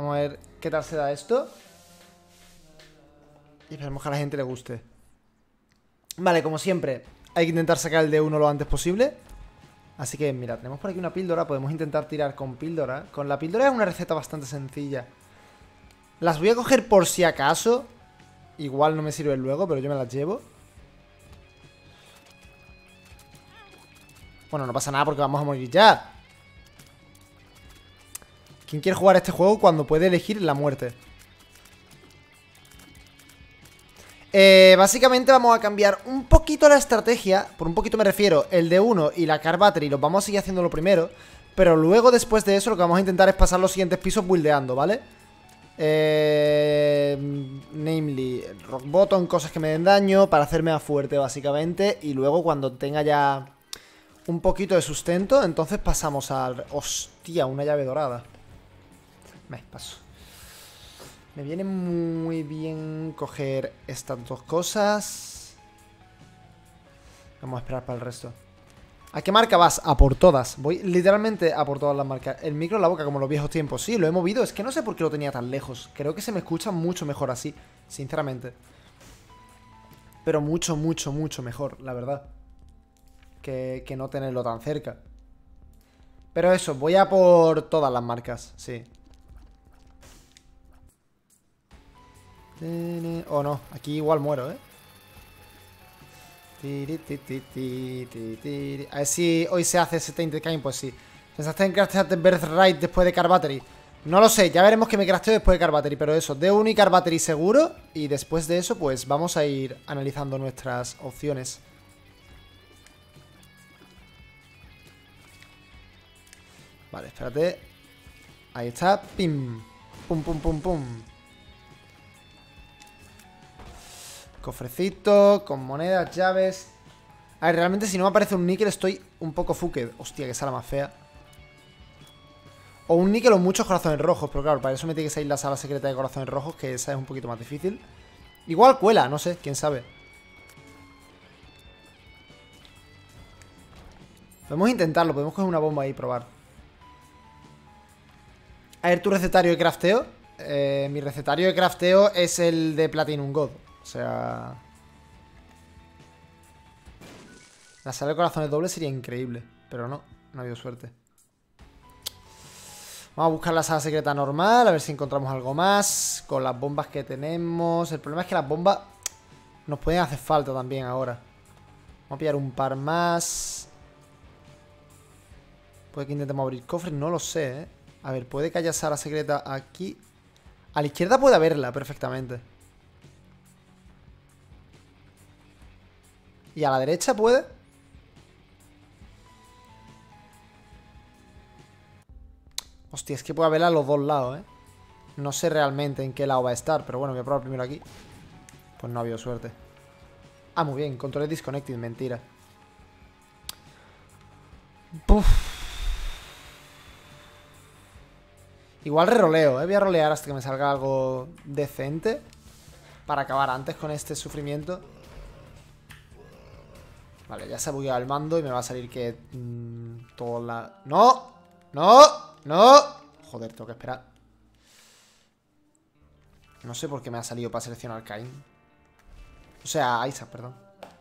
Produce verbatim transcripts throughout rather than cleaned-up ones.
Vamos a ver qué tal se da esto. Y esperemos que a la gente le guste. Vale, como siempre, hay que intentar sacar el D uno lo antes posible. Así que, mira, tenemos por aquí una píldora. Podemos intentar tirar con píldora. Con la píldora es una receta bastante sencilla. Las voy a coger por si acaso. Igual no me sirve luego, pero yo me las llevo. Bueno, no pasa nada porque vamos a morir ya. ¿Quién quiere jugar este juego cuando puede elegir la muerte? Eh, básicamente vamos a cambiar un poquito la estrategia. Por un poquito me refiero, el D uno y la Car Battery los vamos a seguir haciendo lo primero. Pero luego, después de eso, lo que vamos a intentar es pasar los siguientes pisos buildeando, ¿vale? Eh, namely, Rock Bottom, cosas que me den daño para hacerme más fuerte, básicamente. Y luego, cuando tenga ya un poquito de sustento, entonces pasamos al... Hostia, una llave dorada. Me paso. Me viene muy bien coger estas dos cosas. Vamos a esperar para el resto. ¿A qué marca vas? A por todas. Voy literalmente a por todas las marcas. El micro en la boca como en los viejos tiempos. Sí, lo he movido. Es que no sé por qué lo tenía tan lejos. Creo que se me escucha mucho mejor así, sinceramente. Pero mucho, mucho, mucho mejor, la verdad. Que, que no tenerlo tan cerca. Pero eso, voy a por todas las marcas, sí. Oh no, aquí igual muero, ¿eh? A ver si hoy se hace ese Tainted Kind, pues sí. ¿Pensaste en craftearte Birthright después de Car Battery? No lo sé, ya veremos que me crafteo después de Car Battery. Pero eso, D uno y Car Battery seguro. Y después de eso, pues vamos a ir analizando nuestras opciones. Vale, espérate. Ahí está, pim. Pum, pum, pum, pum. Cofrecito, con monedas, llaves. A ver, realmente si no me aparece un níquel estoy un poco fucked. Hostia, que sala más fea. O un níquel o muchos corazones rojos. Pero claro, para eso me tiene que salir la sala secreta de corazones rojos, que esa es un poquito más difícil. Igual cuela, no sé, quién sabe. Podemos intentarlo, podemos coger una bomba ahí y probar. A ver, tu recetario de crafteo. eh, Mi recetario de crafteo es el de Platinum God. O sea... La sala de corazones dobles sería increíble. Pero no, no ha habido suerte. Vamos a buscar la sala secreta normal. A ver si encontramos algo más. Con las bombas que tenemos. El problema es que las bombas nos pueden hacer falta también ahora. Vamos a pillar un par más. Puede que intentemos abrir cofres, no lo sé, ¿eh? A ver, puede que haya sala secreta aquí. A la izquierda puede haberla perfectamente. ¿Y a la derecha puede? Hostia, es que puede haberla a los dos lados, ¿eh? No sé realmente en qué lado va a estar, pero bueno, voy a probar primero aquí. Pues no ha habido suerte. Ah, muy bien, control disconnected, mentira. Puf. Igual re-roleo, ¿eh? Voy a rolear hasta que me salga algo decente para acabar antes con este sufrimiento. Vale, ya se ha bugueado el mando y me va a salir que... Mmm, todo la... ¡No! ¡No! ¡No! Joder, tengo que esperar. No sé por qué me ha salido para seleccionar Cain. O sea, Isaac, perdón.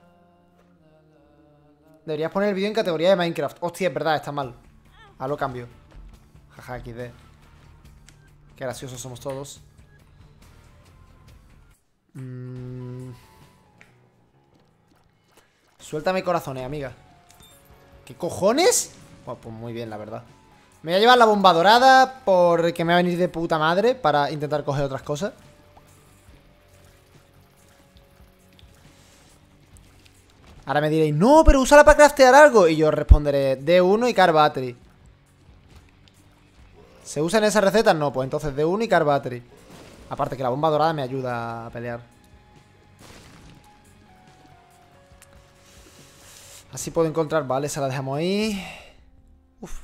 Deberías poner el vídeo en categoría de Minecraft. Hostia, es verdad, está mal. Ah, lo cambio. Jaja, equis de. Qué graciosos somos todos. Mm. Suéltame corazones, amiga. ¿Qué cojones? Bueno, pues muy bien, la verdad. Me voy a llevar la bomba dorada porque me va a venir de puta madre para intentar coger otras cosas. Ahora me diréis, no, pero úsala para craftear algo. Y yo responderé, D uno y Car Battery. ¿Se usan esas recetas? No, pues entonces D uno y Car Battery. Aparte que la bomba dorada me ayuda a pelear. Así puedo encontrar, vale, esa la dejamos ahí. Uf.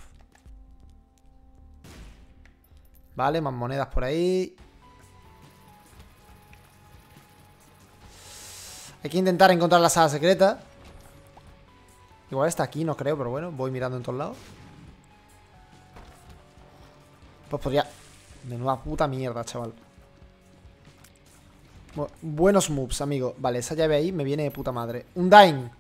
Vale, más monedas por ahí. Hay que intentar encontrar la sala secreta. Igual está aquí, no creo, pero bueno, voy mirando en todos lados. Pues podría... Menuda puta mierda, chaval. Bu buenos moves, amigo. Vale, esa llave ahí me viene de puta madre. Un Dying.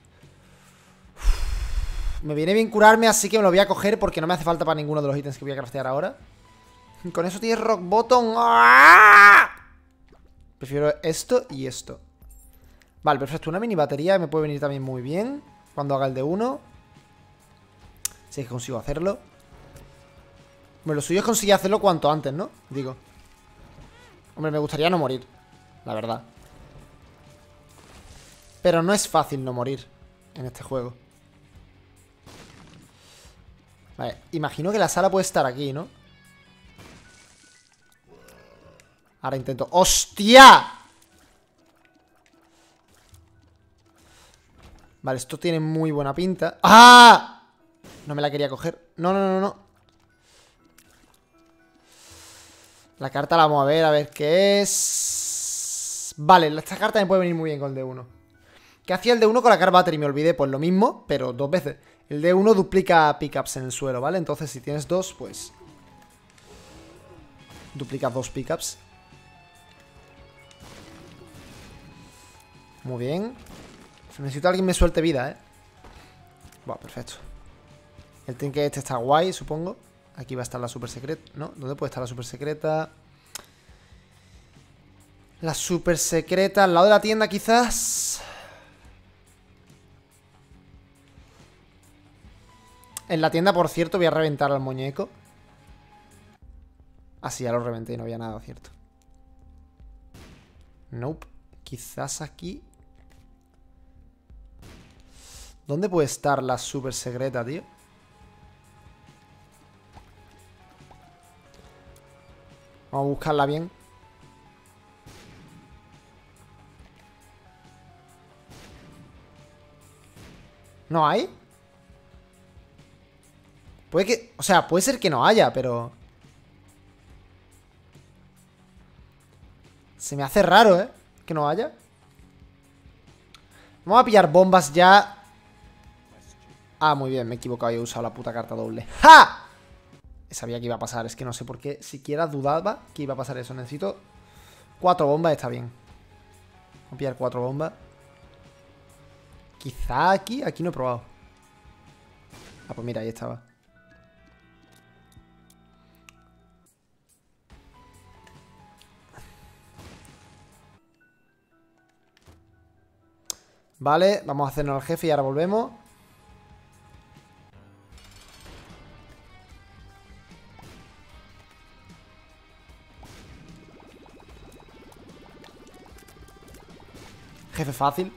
Uf, me viene bien curarme, así que me lo voy a coger porque no me hace falta para ninguno de los ítems que voy a craftear ahora. Con eso tienes Rock Bottom. ¡Ah! Prefiero esto y esto. Vale, perfecto. Una mini batería me puede venir también muy bien cuando haga el de uno. Si es que consigo hacerlo. Bueno, lo suyo es conseguir hacerlo cuanto antes, ¿no? Digo. Hombre, me gustaría no morir, la verdad. Pero no es fácil no morir en este juego. Vale, imagino que la sala puede estar aquí, ¿no? Ahora intento... ¡Hostia! Vale, esto tiene muy buena pinta. ¡Ah! No me la quería coger. No, no, no, no. La carta la vamos a ver, a ver qué es. Vale, esta carta me puede venir muy bien con el D uno. ¿Qué hacía el D uno con la Car Battery? Me olvidé, pues lo mismo, pero dos veces. El D uno duplica pickups en el suelo, ¿vale? Entonces si tienes dos, pues... duplica dos pickups. Muy bien. Necesito a alguien que me suelte vida, ¿eh? Bueno, perfecto. El trinket este está guay, supongo. Aquí va a estar la super secreta. ¿No? ¿Dónde puede estar la super secreta? La super secreta al lado de la tienda, quizás. En la tienda, por cierto, voy a reventar al muñeco. Ah, sí, ya lo reventé y no había nada, cierto. Nope. Quizás aquí. ¿Dónde puede estar la super secreta, tío? Vamos a buscarla bien. ¿No hay? Puede que... O sea, puede ser que no haya, pero... Se me hace raro, ¿eh? Que no haya. Vamos a pillar bombas ya. Ah, muy bien, me he equivocado y he usado la puta carta doble. ¡Ja! Sabía que iba a pasar, es que no sé por qué siquiera dudaba que iba a pasar eso. Necesito cuatro bombas, está bien. Voy a pillar cuatro bombas. Quizá aquí, aquí no he probado. Ah, pues mira, ahí estaba. Vale, vamos a hacernos al jefe y ahora volvemos. Jefe fácil.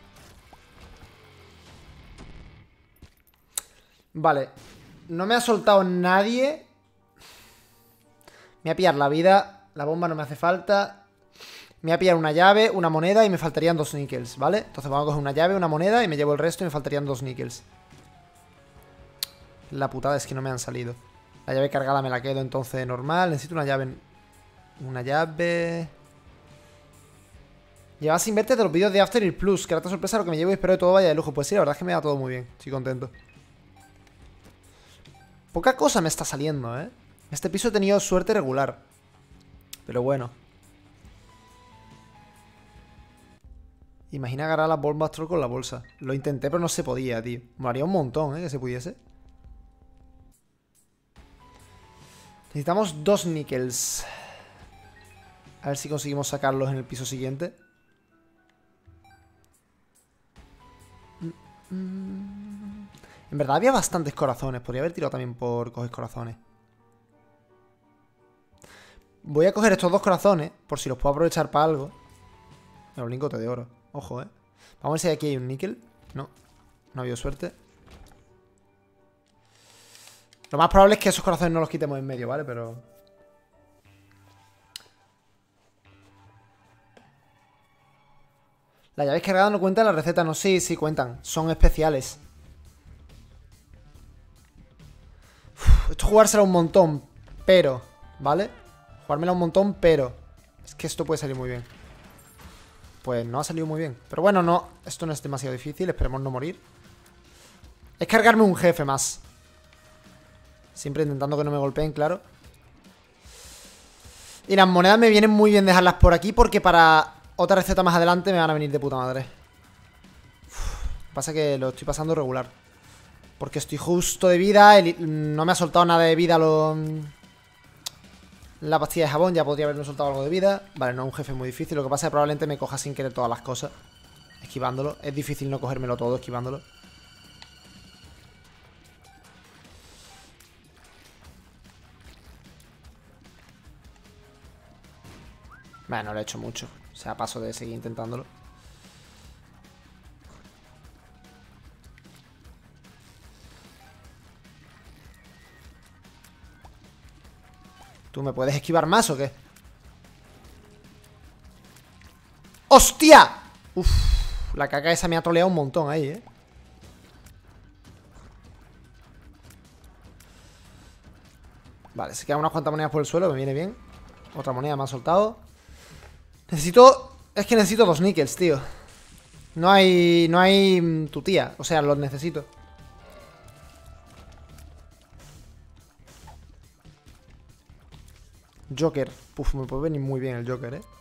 Vale. No me ha soltado nadie. Me voy a pillar la vida. La bomba no me hace falta. Me voy a pillar una llave, una moneda y me faltarían dos níquels, ¿vale? Entonces vamos a coger una llave, una moneda y me llevo el resto y me faltarían dos níquels. La putada es que no me han salido. La llave cargada me la quedo entonces normal. Necesito una llave. Una llave... Llevaba sin verte de los vídeos de After Earth Plus. Que ahora te sorpresa lo que me llevo y espero que todo vaya de lujo. Pues sí, la verdad es que me da todo muy bien. Estoy contento. Poca cosa me está saliendo, ¿eh? Este piso he tenido suerte regular. Pero bueno. Imagina agarrar las bombas troll con la bolsa. Lo intenté, pero no se podía, tío. Me haría un montón, ¿eh? Que se pudiese. Necesitamos dos níquels. A ver si conseguimos sacarlos en el piso siguiente. En verdad había bastantes corazones. Podría haber tirado también por coger corazones. Voy a coger estos dos corazones por si los puedo aprovechar para algo. Un lingote de oro. Ojo, eh. Vamos a ver si aquí hay un níquel. No, no ha habido suerte. Lo más probable es que esos corazones no los quitemos en medio, ¿vale? Pero... ¿Las llaves cargadas no cuentan? ¿Las recetas no? Sí, sí cuentan. Son especiales. Uf, esto es jugársela un montón, pero... ¿Vale? Jugármela un montón, pero... Es que esto puede salir muy bien. Pues no ha salido muy bien. Pero bueno, no. Esto no es demasiado difícil. Esperemos no morir. Es cargarme un jefe más. Siempre intentando que no me golpeen, claro. Y las monedas me vienen muy bien dejarlas por aquí, porque para otra receta más adelante me van a venir de puta madre. Uf, pasa que lo estoy pasando regular, porque estoy justo de vida. el, No me ha soltado nada de vida lo, la pastilla de jabón. Ya podría haberme soltado algo de vida. Vale, no es un jefe muy difícil. Lo que pasa es que probablemente me coja sin querer todas las cosas esquivándolo. Es difícil no cogérmelo todo esquivándolo. Bueno, no lo he hecho mucho. O sea, paso de seguir intentándolo. ¿Tú me puedes esquivar más o qué? ¡Hostia! Uf, la caca esa me ha troleado un montón ahí, ¿eh? Vale, se quedan unas cuantas monedas por el suelo, me viene bien. Otra moneda me ha soltado. Necesito... Es que necesito dos níquels, tío. No hay... No hay tu tía. O sea, los necesito. Joker. Puf, me puede venir muy bien el Joker, eh.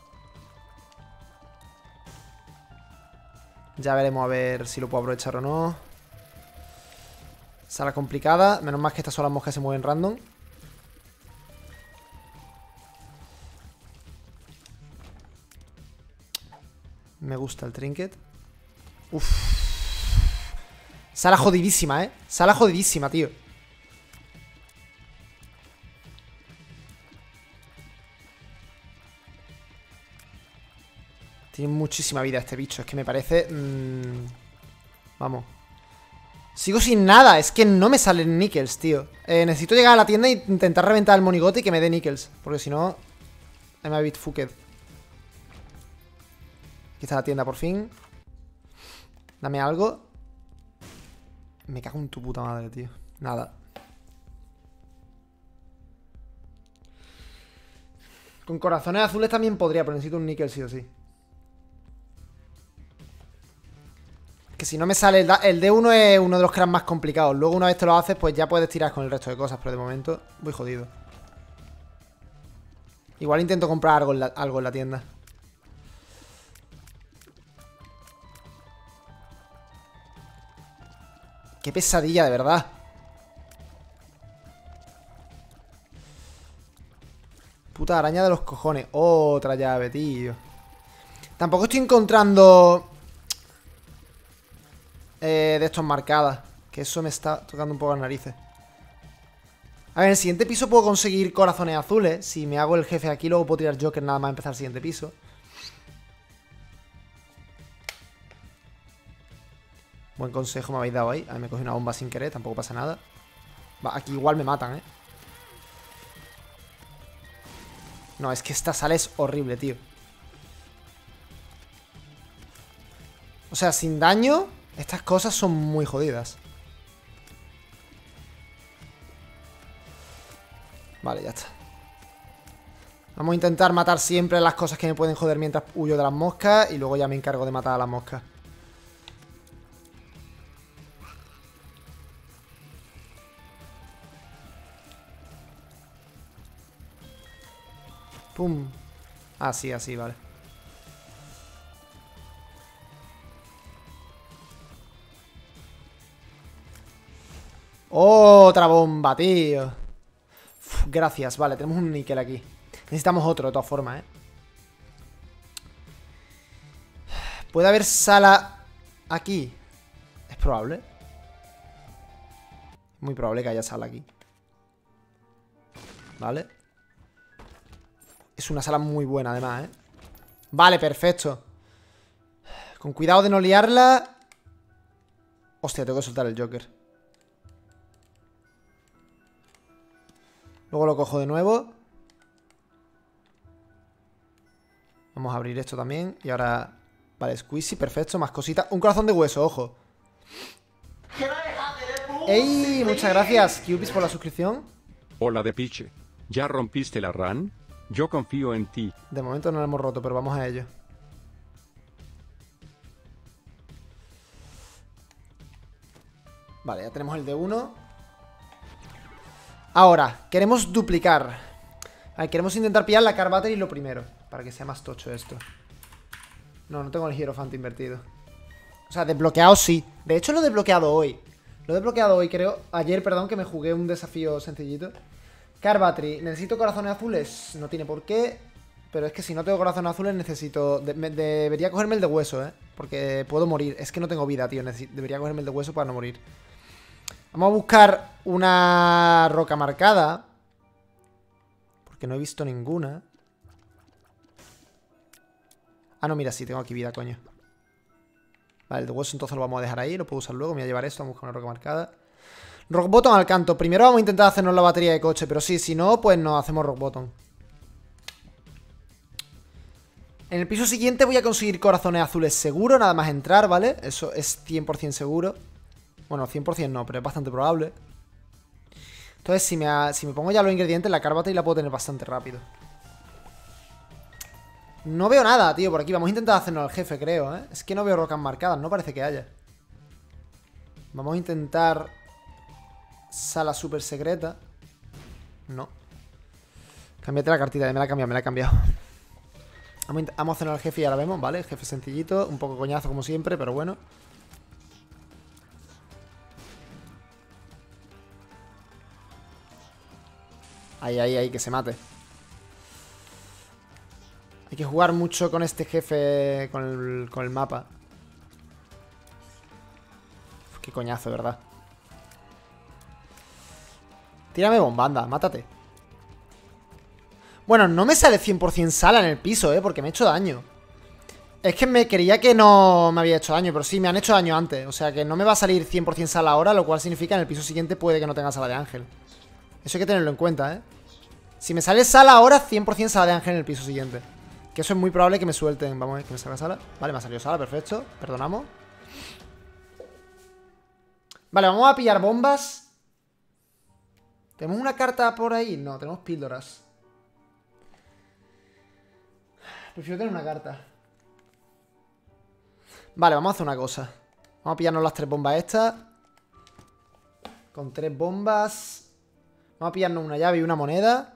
Ya veremos a ver si lo puedo aprovechar o no. Sala complicada. Menos mal que estas son las moscas que se mueven random. Me gusta el trinket. Uff. Sala jodidísima, eh. Sala jodidísima, tío. Tiene muchísima vida este bicho. Es que me parece... Mmm, vamos. Sigo sin nada. Es que no me salen níquels, tío. eh, Necesito llegar a la tienda e intentar reventar el monigote y que me dé níquels. Porque si no... I'm a bit fucked. Aquí está la tienda por fin. Dame algo. Me cago en tu puta madre, tío. Nada. Con corazones azules también podría, pero necesito un níquel sí o sí. Que si no me sale... El, el D uno es uno de los cracks más complicados. Luego una vez te lo haces, pues ya puedes tirar con el resto de cosas. Pero de momento voy jodido. Igual intento comprar algo en la, algo en la tienda. Qué pesadilla, de verdad. Puta araña de los cojones. Otra llave, tío. Tampoco estoy encontrando... Eh, de estos marcadas. Que eso me está tocando un poco las narices. A ver, en el siguiente piso puedo conseguir corazones azules. Si me hago el jefe aquí, luego puedo tirar Joker nada más empezar el siguiente piso. Buen consejo me habéis dado ahí. A mí me cogí una bomba sin querer, tampoco pasa nada. Va, aquí igual me matan, ¿eh? No, es que esta sala es horrible, tío. O sea, sin daño, estas cosas son muy jodidas. Vale, ya está. Vamos a intentar matar siempre las cosas que me pueden joder mientras huyo de las moscas. Y luego ya me encargo de matar a las moscas. Pum. Así, así, vale. Otra bomba, tío. Uf, gracias, vale, tenemos un níquel aquí. Necesitamos otro de todas formas, ¿eh? ¿Puede haber sala aquí? Es probable. Muy probable que haya sala aquí. Vale. Es una sala muy buena, además, ¿eh? Vale, perfecto. Con cuidado de no liarla. Hostia, tengo que soltar el Joker. Luego lo cojo de nuevo. Vamos a abrir esto también. Y ahora... Vale, squeezy, perfecto, más cositas. Un corazón de hueso, ojo. ¡Ey! Muchas gracias, Cubis, por la suscripción. Hola de piche. ¿Ya rompiste la run? Yo confío en ti. De momento no la hemos roto, pero vamos a ello. Vale, ya tenemos el de uno. Ahora, queremos duplicar. A A ver, queremos intentar pillar la Car Battery lo primero, para que sea más tocho esto. No, no tengo el Hierophant invertido. O sea, desbloqueado sí. De hecho lo he desbloqueado hoy. Lo he desbloqueado hoy, creo. Ayer, perdón, que me jugué un desafío sencillito. Car Battery. ¿Necesito corazones azules? No tiene por qué. Pero es que si no tengo corazones azules necesito... De me debería cogerme el de hueso, ¿eh? Porque puedo morir. Es que no tengo vida, tío. Necesi debería cogerme el de hueso para no morir. Vamos a buscar una roca marcada. Porque no he visto ninguna. Ah, no, mira, sí, tengo aquí vida, coño. Vale, el de hueso entonces lo vamos a dejar ahí. Lo puedo usar luego, me voy a llevar esto. Vamos a buscar una roca marcada. Rock bottom al canto. Primero vamos a intentar hacernos la batería de coche. Pero sí, si no, pues nos hacemos rock bottom. En el piso siguiente voy a conseguir corazones azules seguro. Nada más entrar, ¿vale? Eso es cien por cien seguro. Bueno, cien por cien no, pero es bastante probable. Entonces, si me, ha, si me pongo ya los ingredientes, la Car Battery la puedo tener bastante rápido. No veo nada, tío, por aquí. Vamos a intentar hacernos al jefe, creo, ¿eh? Es que no veo rocas marcadas, no parece que haya. Vamos a intentar... Sala super secreta. No. Cámbiate la cartita, me la he cambiado, me la he cambiado. Vamos a, vamos a hacernos al jefe y ya la vemos, ¿vale? El jefe sencillito, un poco coñazo como siempre, pero bueno. Ahí, ahí, ahí, que se mate. Hay que jugar mucho con este jefe, con el, con el mapa. Uf, qué coñazo, ¿verdad? Tírame bomba, anda, mátate. Bueno, no me sale cien por cien sala en el piso, ¿eh? Porque me he hecho daño. Es que me creía que no me había hecho daño, pero sí, me han hecho daño antes. O sea que no me va a salir cien por cien sala ahora, lo cual significa que en el piso siguiente puede que no tenga sala de ángel. Eso hay que tenerlo en cuenta, ¿eh? Si me sale sala ahora, cien por cien sala de ángel en el piso siguiente. Que eso es muy probable que me suelten. Vamos a ver que me salga sala. Vale, me ha salido sala, perfecto. Perdonamos. Vale, vamos a pillar bombas. ¿Tenemos una carta por ahí? No, tenemos píldoras. Prefiero tener una carta. Vale, vamos a hacer una cosa. Vamos a pillarnos las tres bombas estas. Con tres bombas. Vamos a pillarnos una llave y una moneda.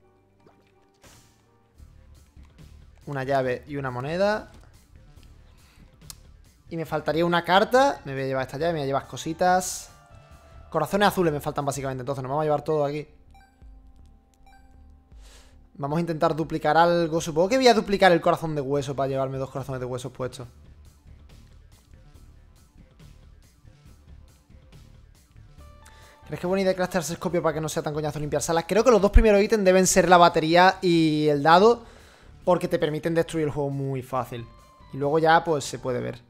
Una llave y una moneda. Y me faltaría una carta. Me voy a llevar esta llave, me voy a llevar cositas. Corazones azules me faltan básicamente. Entonces nos vamos a llevar todo aquí. Vamos a intentar duplicar algo. Supongo que voy a duplicar el corazón de hueso para llevarme dos corazones de huesos puestos. ¿Crees que es buena idea craftearse escopio para que no sea tan coñazo limpiar salas? Creo que los dos primeros ítems deben ser la batería y el dado, porque te permiten destruir el juego muy fácil. Y luego ya, pues, se puede ver.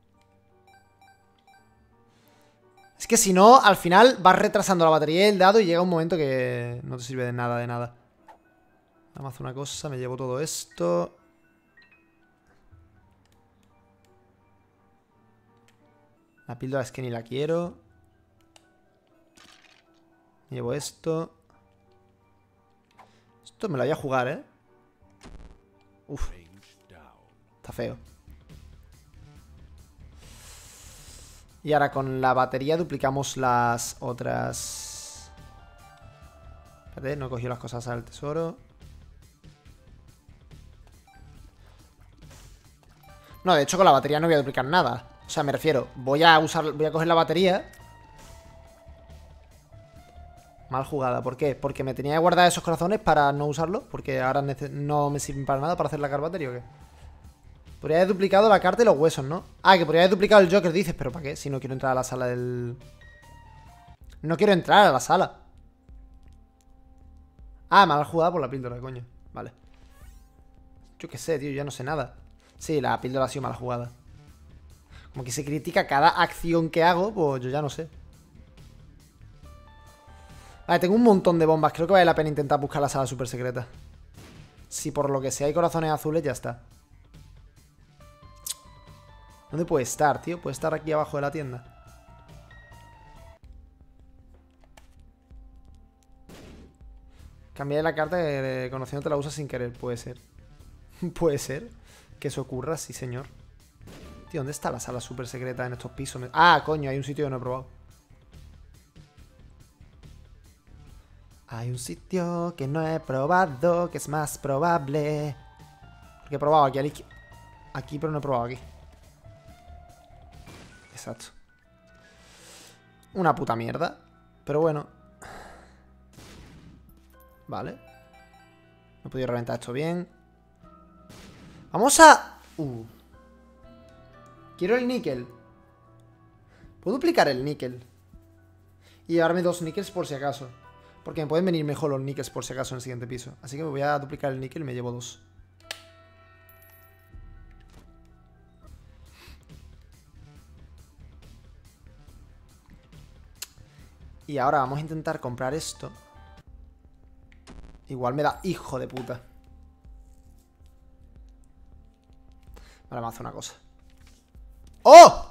Es que si no, al final vas retrasando la batería y el dado y llega un momento que no te sirve de nada, de nada. Vamos a hacer una cosa, me llevo todo esto. La píldora es que ni la quiero. Me llevo esto. Esto me lo voy a jugar, ¿eh? Uf. Está feo. Y ahora con la batería duplicamos las otras. Espérate, no he cogido las cosas al tesoro. No, de hecho con la batería no voy a duplicar nada. O sea, me refiero, voy a usar, voy a coger la batería. Mal jugada, ¿por qué? Porque me tenía que guardar esos corazones para no usarlos. Porque ahora no me sirven para nada para hacer la Car Battery, ¿o qué? Podría haber duplicado la carta y los huesos, ¿no? Ah, que podría haber duplicado el Joker, dices. ¿Pero para qué? Si no quiero entrar a la sala del... No quiero entrar a la sala. Ah, mal jugada por la píldora, coño. Vale. Yo qué sé, tío, ya no sé nada. Sí, la píldora ha sido mala jugada. Como que se critica cada acción que hago, pues yo ya no sé. Vale, tengo un montón de bombas. Creo que vale la pena intentar buscar la sala super secreta. Si por lo que sea hay corazones azules, ya está. ¿Dónde puede estar, tío? Puede estar aquí abajo de la tienda. Cambié la carta que conociéndote la usas sin querer. Puede ser. Puede ser que eso ocurra, sí señor. Tío, ¿dónde está la sala super secreta en estos pisos? Ah, coño, hay un sitio que no he probado. Hay un sitio que no he probado, que es más probable. Porque he probado aquí, aquí, aquí, pero no he probado aquí. Exacto. Una puta mierda. Pero bueno. Vale. No he podido reventar esto bien. Vamos a... Uh. Quiero el níquel. Puedo duplicar el níquel y llevarme dos níquels por si acaso, porque me pueden venir mejor los níquels por si acaso en el siguiente piso. Así que me voy a duplicar el níquel y me llevo dos. Y ahora vamos a intentar comprar esto. Igual me da hijo de puta. Vale, vamos a hacer una cosa. ¡Oh!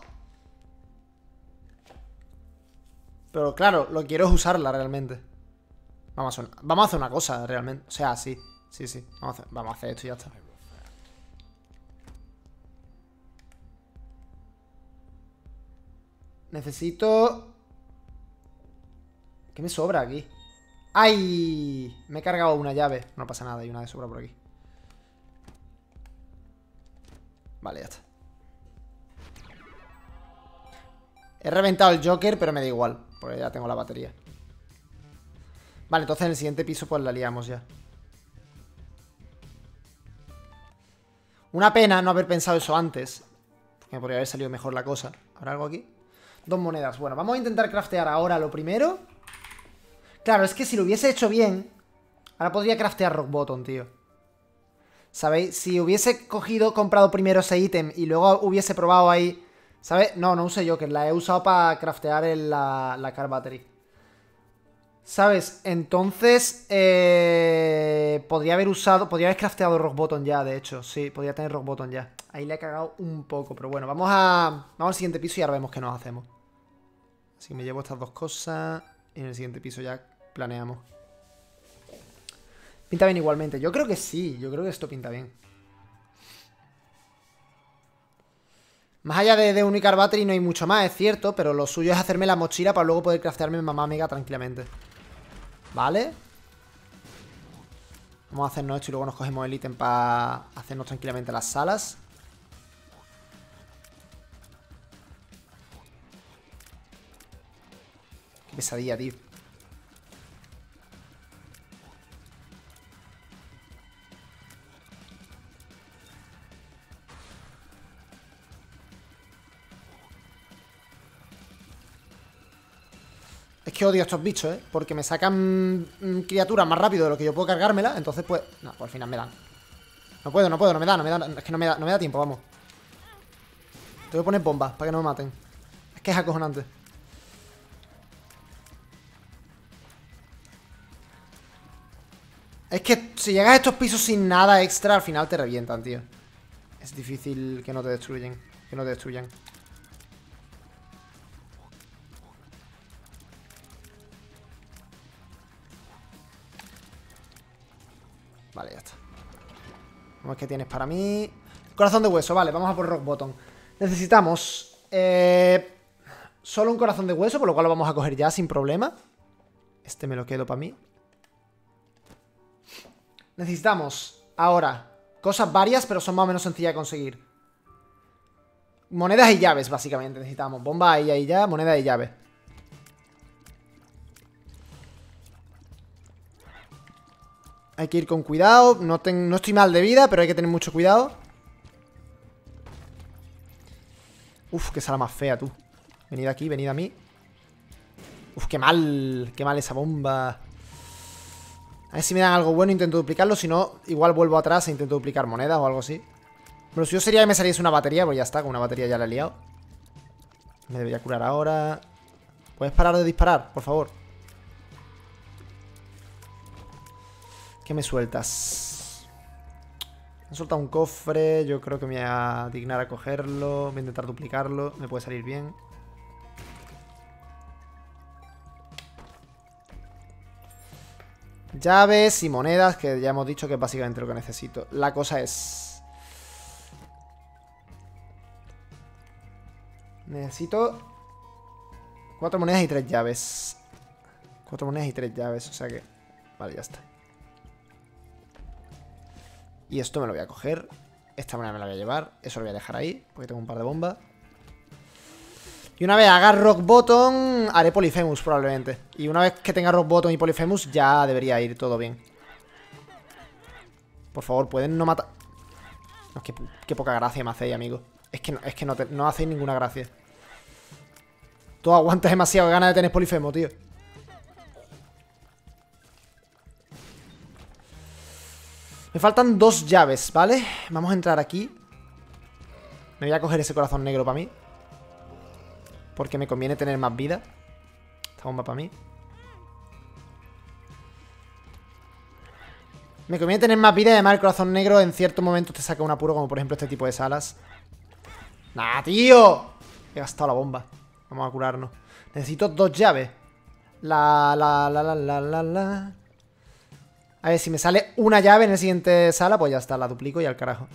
Pero claro, lo que quiero es usarla realmente. Vamos a hacer una, vamos a hacer una cosa realmente. O sea, sí, sí, sí. Vamos a hacer, vamos a hacer esto y ya está. Necesito... ¿Qué me sobra aquí? ¡Ay! Me he cargado una llave. No pasa nada, hay una de sobra por aquí. Vale, ya está. He reventado el Joker, pero me da igual, porque ya tengo la batería. Vale, entonces en el siguiente piso pues la liamos ya. Una pena no haber pensado eso antes, porque me podría haber salido mejor la cosa. ¿Habrá algo aquí? Dos monedas. Bueno, vamos a intentar craftear ahora lo primero. Claro, es que si lo hubiese hecho bien, ahora podría craftear Rock Bottom, tío. ¿Sabéis? Si hubiese cogido, comprado primero ese ítem y luego hubiese probado ahí... ¿Sabes? No, no usé Joker, la he usado para craftear el, la, la Car Battery. ¿Sabes? Entonces, eh, podría haber usado, podría haber crafteado Rock Bottom ya, de hecho. Sí, podría tener Rock Bottom ya. Ahí le he cagado un poco, pero bueno, vamos a vamos al siguiente piso y ahora vemos qué nos hacemos. Así que me llevo estas dos cosas y en el siguiente piso ya planeamos. Pinta bien igualmente. Yo creo que sí, yo creo que esto pinta bien. Más allá de, de Unicar Battery no hay mucho más, es cierto, pero lo suyo es hacerme la mochila para luego poder craftearme mamá mega tranquilamente. ¿Vale? Vamos a hacernos esto y luego nos cogemos el ítem para hacernos tranquilamente las salas. Qué pesadilla, tío. Es que odio a estos bichos, ¿eh? Porque me sacan mmm, criaturas más rápido de lo que yo puedo cargármela. Entonces, pues... No, pues al final me dan. No puedo, no puedo, no me da, no me da. Es que no me da, no me da tiempo, vamos. Tengo que poner bombas para que no me maten. Es que es acojonante. Es que si llegas a estos pisos sin nada extra, al final te revientan, tío. Es difícil que no te destruyen. Que no te destruyan. Vale, ya está. Vamos a ver qué tienes para mí. Corazón de hueso, vale, vamos a por Rock Bottom. Necesitamos eh, solo un corazón de hueso, por lo cual lo vamos a coger ya sin problema. Este me lo quedo para mí. Necesitamos ahora cosas varias, pero son más o menos sencillas de conseguir. Monedas y llaves, básicamente, necesitamos. Bomba ahí, ahí ya, moneda y llave. Hay que ir con cuidado. No, ten, no estoy mal de vida, pero hay que tener mucho cuidado. Uf, qué sala más fea, tú. Venid aquí, venid a mí. Uf, qué mal. Qué mal esa bomba. A ver si me dan algo bueno, intento duplicarlo. Si no, igual vuelvo atrás e intento duplicar monedas o algo así. Bueno, si yo sería que me saliese una batería, pues ya está, con una batería ya la he liado. Me debería curar ahora. ¿Puedes parar de disparar, por favor? ¿Qué me sueltas? Me han soltado un cofre. Yo creo que me voy a dignar a cogerlo. Voy a intentar duplicarlo. Me puede salir bien. Llaves y monedas, que ya hemos dicho que es básicamente lo que necesito. La cosa es... Necesito cuatro monedas y tres llaves. Cuatro monedas y tres llaves, o sea que Vale, ya está. Y esto me lo voy a coger. Esta manera me la voy a llevar. Eso lo voy a dejar ahí, porque tengo un par de bombas. Y una vez haga Rock Bottom, haré Polyphemus probablemente. Y una vez que tenga Rock Bottom y Polyphemus, ya debería ir todo bien. Por favor, pueden no matar... No, qué, qué poca gracia me hacéis, amigo. Es que no, es que no, te, no hacéis ninguna gracia. Tú aguantas demasiado ganas de tener Polyphemus, tío. Me faltan dos llaves, ¿vale? Vamos a entrar aquí. Me voy a coger ese corazón negro para mí, porque me conviene tener más vida. Esta bomba para mí. Me conviene tener más vida y además el corazón negro en ciertos momentos te saca un apuro, como por ejemplo este tipo de salas. ¡Nah, tío! He gastado la bomba. Vamos a curarnos. Necesito dos llaves. La, la, la, la, la, la, la. A ver, si me sale una llave en la siguiente sala, pues ya está, la duplico y al carajo.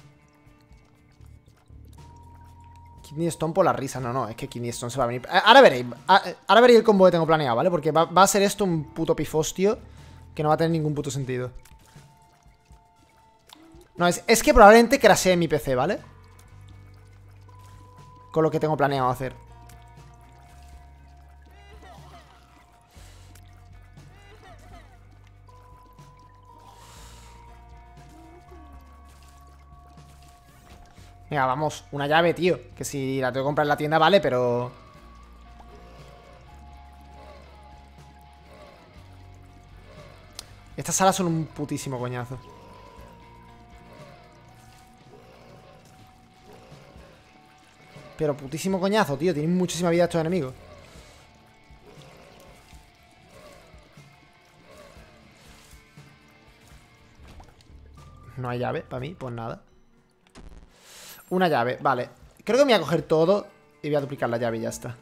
Kidney Stone por la risa. No, no, es que Kidney Stone se va a venir. Ahora veréis. Ahora veréis el combo que tengo planeado, ¿vale? Porque va, va a ser esto un puto pifostio que no va a tener ningún puto sentido. No, es, es que probablemente crashee mi P C, ¿vale? Con lo que tengo planeado hacer. Venga, vamos, una llave, tío. Que si la tengo que comprar en la tienda, vale, pero... Estas salas son un putísimo coñazo. Pero putísimo coñazo, tío. Tienen muchísima vida estos enemigos. No hay llave para mí, pues nada. Una llave, vale. Creo que me voy a coger todo y voy a duplicar la llave y ya está.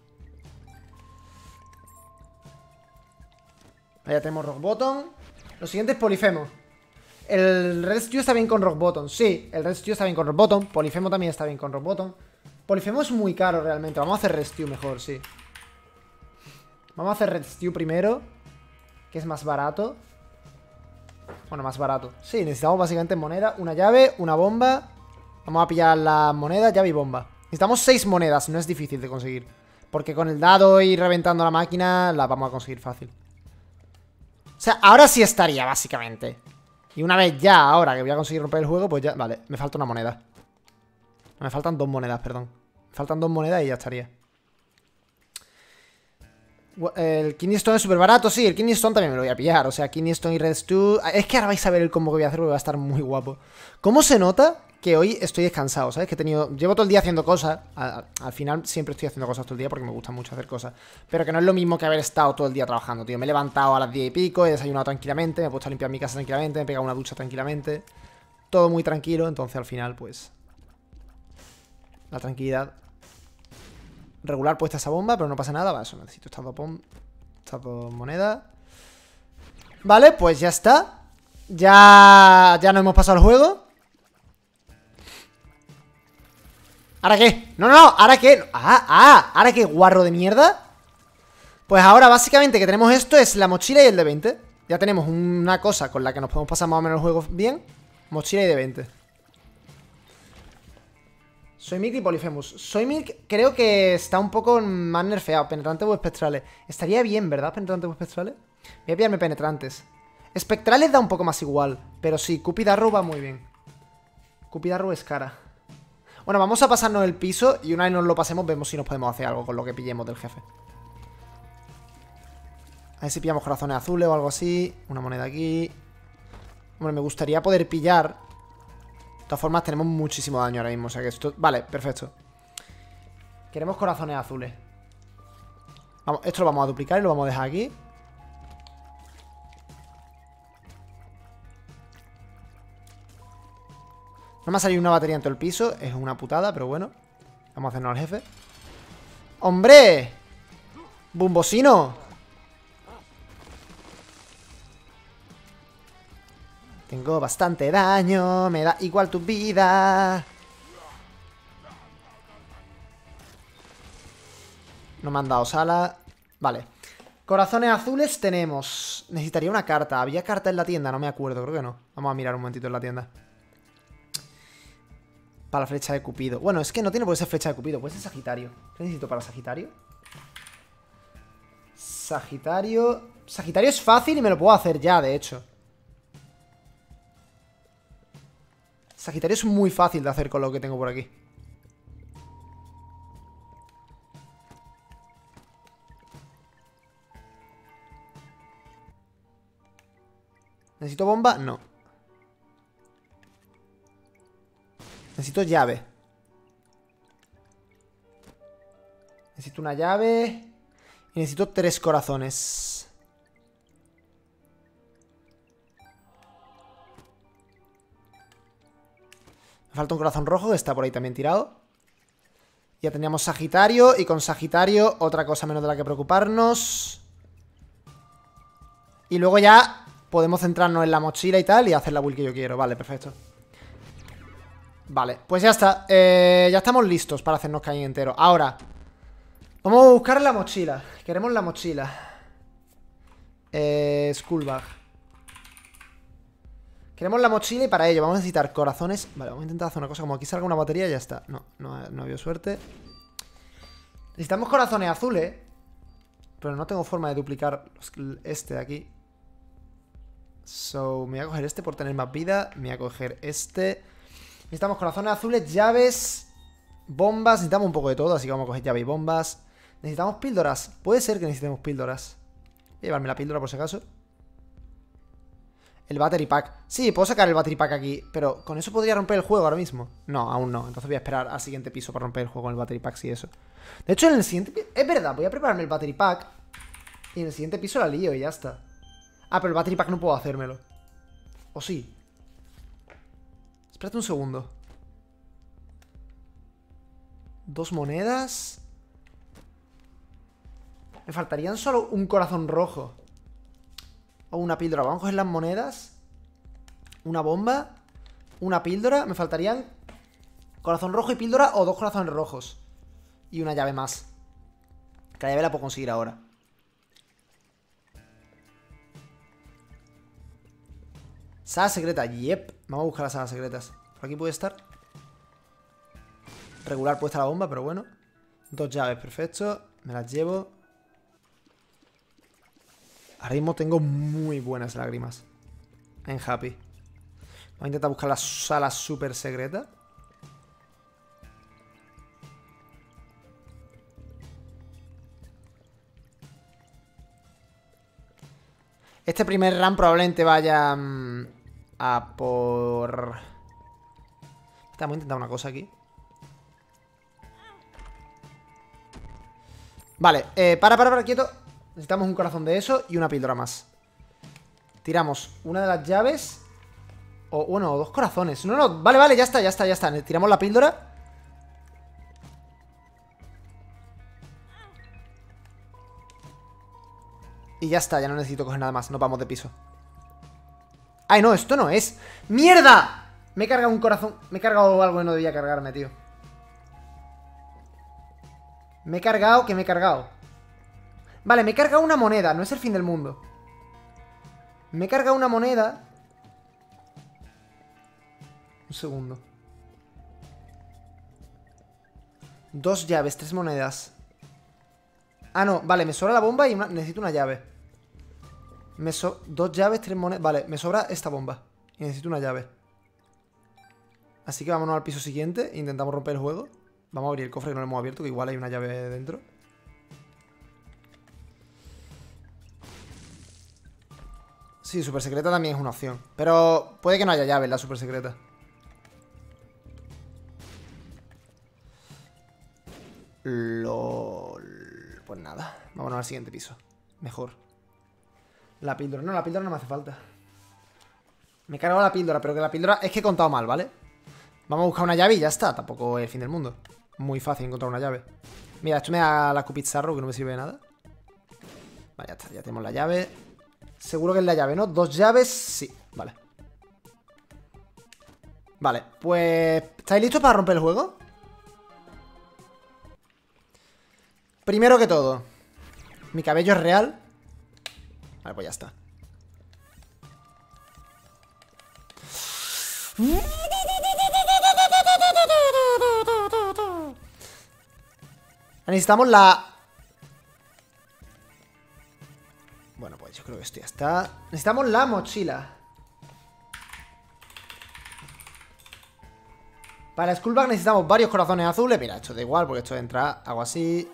Ya tenemos Rock Bottom. Lo siguiente es Polyphemus. El Red Stew está bien con Rock Bottom. Sí, el Red Stew está bien con Rock Bottom. Polyphemus también está bien con Rock Bottom. Polyphemus es muy caro realmente. Vamos a hacer Red Stew mejor, sí. Vamos a hacer Red Stew primero, que es más barato. Bueno, más barato. Sí, necesitamos básicamente moneda, una llave, una bomba. Vamos a pillar la moneda, llave y bomba. Necesitamos seis monedas, no es difícil de conseguir. Porque con el dado y reventando la máquina la vamos a conseguir fácil. O sea, ahora sí estaría, básicamente. Y una vez ya, ahora que voy a conseguir romper el juego, pues ya... Vale, me falta una moneda. No, me faltan dos monedas, perdón. Me faltan dos monedas y ya estaría. El Kidney Stone es súper barato, sí. El Kidney Stone también me lo voy a pillar. O sea, Kidney Stone y Red Stew. Es que ahora vais a ver el combo que voy a hacer porque va a estar muy guapo. ¿Cómo se nota que hoy estoy descansado? ¿Sabes? Que he tenido... Llevo todo el día haciendo cosas. Al, al final siempre estoy haciendo cosas todo el día porque me gusta mucho hacer cosas. Pero que no es lo mismo que haber estado todo el día trabajando, tío. Me he levantado a las diez y pico, he desayunado tranquilamente, me he puesto a limpiar mi casa tranquilamente, me he pegado una ducha tranquilamente. Todo muy tranquilo, entonces al final, pues... La tranquilidad... Regular puesta esa bomba, pero no pasa nada. Vale, eso necesito estas dos bombas. Estas dos monedas. Vale, pues ya está. Ya... Ya nos hemos pasado el juego. ¿Ahora qué? No, no, no, ¿ahora qué? Ah, ah, ¿ahora qué, guarro de mierda? Pues ahora básicamente que tenemos esto es la mochila y el de veinte. Ya tenemos una cosa con la que nos podemos pasar más o menos el juego bien. Mochila y de veinte. Soy Milk y Polyphemus. Soy Milk creo que está un poco más nerfeado. Penetrante o espectrales. Estaría bien, ¿verdad? Penetrante o espectrales. Voy a pillarme penetrantes. Espectrales da un poco más igual. Pero sí, Cupidarro va muy bien. Cupidarro es cara. Bueno, vamos a pasarnos el piso y una vez nos lo pasemos vemos si nos podemos hacer algo con lo que pillemos del jefe. A ver si pillamos corazones azules o algo así. Una moneda aquí. Bueno, me gustaría poder pillar... De todas formas, tenemos muchísimo daño ahora mismo. O sea que esto... Vale, perfecto. Queremos corazones azules. Vamos, esto lo vamos a duplicar y lo vamos a dejar aquí. No me ha salido una batería en todo el piso. Es una putada, pero bueno. Vamos a hacernos al jefe. ¡Hombre! ¡Bumbosino! Tengo bastante daño, me da igual tu vida. No me han dado sala. Vale. Corazones azules tenemos. Necesitaría una carta. ¿Había carta en la tienda? No me acuerdo, creo que no. Vamos a mirar un momentito en la tienda. Para la flecha de Cupido. Bueno, es que no tiene por qué ser flecha de Cupido. Puede ser Sagitario. ¿Qué necesito para Sagitario? Sagitario... Sagitario es fácil y me lo puedo hacer ya, de hecho. Sagitario es muy fácil de hacer con lo que tengo por aquí. ¿Necesito bomba? No. Necesito llave. Necesito una llave. Y necesito tres corazones. Me falta un corazón rojo que está por ahí también tirado. Ya teníamos Sagitario. Y con Sagitario otra cosa menos de la que preocuparnos. Y luego ya podemos centrarnos en la mochila y tal. Y hacer la build que yo quiero. Vale, perfecto. Vale, pues ya está. eh, Ya estamos listos para hacernos cañón entero. Ahora vamos a buscar la mochila. Queremos la mochila. Eh, Skullbag. Queremos la mochila y para ello vamos a necesitar corazones. Vale, vamos a intentar hacer una cosa. Como aquí salga una batería y ya está. No, no, no ha habido suerte. Necesitamos corazones azules. Pero no tengo forma de duplicar este de aquí. So, me voy a coger este por tener más vida. Me voy a coger este. Necesitamos corazones azules, llaves, bombas. Necesitamos un poco de todo, así que vamos a coger llave y bombas. Necesitamos píldoras. Puede ser que necesitemos píldoras. Voy a llevarme la píldora por si acaso. El battery pack. Sí, puedo sacar el battery pack aquí. Pero ¿con eso podría romper el juego ahora mismo? No, aún no. Entonces voy a esperar al siguiente piso para romper el juego con el battery pack y eso. De hecho, en el siguiente piso... Es verdad, voy a prepararme el battery pack. Y en el siguiente piso la lío y ya está. Ah, pero el battery pack no puedo hacérmelo. ¿O sí? Espérate un segundo. Dos monedas. Me faltarían solo un corazón rojo. O una píldora. Vamos a coger las monedas. Una bomba. Una píldora. Me faltarían corazón rojo y píldora o dos corazones rojos. Y una llave más. Que la llave la puedo conseguir ahora. Sala secreta, yep. Vamos a buscar las salas secretas. Por aquí puede estar. Regular puede estar la bomba, pero bueno. Dos llaves, perfecto. Me las llevo. Ahora mismo tengo muy buenas lágrimas en Happy. Vamos a intentar buscar la sala super secreta. Este primer run probablemente vaya mmm, a por... Vamos a intentar una cosa aquí. Vale, eh, para, para, para, quieto. Necesitamos un corazón de eso y una píldora más. Tiramos una de las llaves. O, bueno, dos corazones. No, no, vale, vale, ya está, ya está, ya está. Tiramos la píldora. Y ya está, ya no necesito coger nada más. Nos vamos de piso. Ay, no, esto no es. ¡Mierda! Me he cargado un corazón. Me he cargado algo que no debía cargarme, tío. Me he cargado, que me he cargado. Vale, me he cargado una moneda. No es el fin del mundo. Me he cargado una moneda. Un segundo. Dos llaves, tres monedas. Ah, no, vale, me sobra la bomba y una... necesito una llave. Me so... Dos llaves, tres monedas. Vale, me sobra esta bomba. Y necesito una llave. Así que vámonos al piso siguiente. Intentamos romper el juego. Vamos a abrir el cofre que no lo hemos abierto, que igual hay una llave dentro. Sí, super secreta también es una opción. Pero puede que no haya llave en la super secreta. LOL. Pues nada, vámonos al siguiente piso. Mejor. La píldora, no, la píldora no me hace falta. Me he cargado la píldora, pero que la píldora es que he contado mal, ¿vale? Vamos a buscar una llave y ya está. Tampoco es el fin del mundo. Muy fácil encontrar una llave. Mira, esto me da la Cupid-Sarro, que no me sirve de nada. Vale, ya está, ya tenemos la llave. Seguro que es la llave, ¿no? Dos llaves, sí, vale. Vale, pues... ¿estáis listos para romper el juego? Primero que todo, mi cabello es real. Vale, pues ya está. Necesitamos la... Bueno, pues yo creo que esto ya está. Necesitamos la mochila. Para Skullbag necesitamos varios corazones azules. Mira, esto da igual porque esto entra, hago así.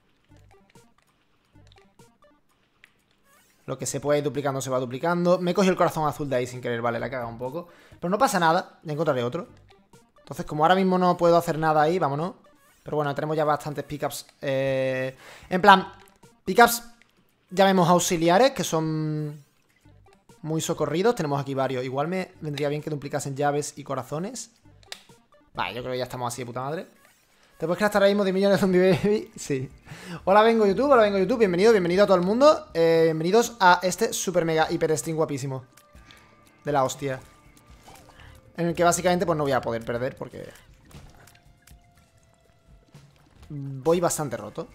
Lo que se puede ir duplicando se va duplicando. Me he cogido el corazón azul de ahí sin querer, vale, la he cagado un poco. Pero no pasa nada, ya encontraré otro. Entonces, como ahora mismo no puedo hacer nada ahí, vámonos. Pero bueno, tenemos ya bastantes pickups. Eh, en plan, pickups, llamemos auxiliares, que son muy socorridos. Tenemos aquí varios. Igual me vendría bien que duplicasen llaves y corazones. Vale, yo creo que ya estamos así de puta madre. ¿Te puedes crear ahora mismo de millones de zombie baby? Sí. Hola, vengo YouTube, hola, vengo YouTube. Bienvenido, bienvenido a todo el mundo. Eh, bienvenidos a este super mega hiper stream guapísimo. De la hostia. En el que básicamente pues no voy a poder perder porque... voy bastante roto.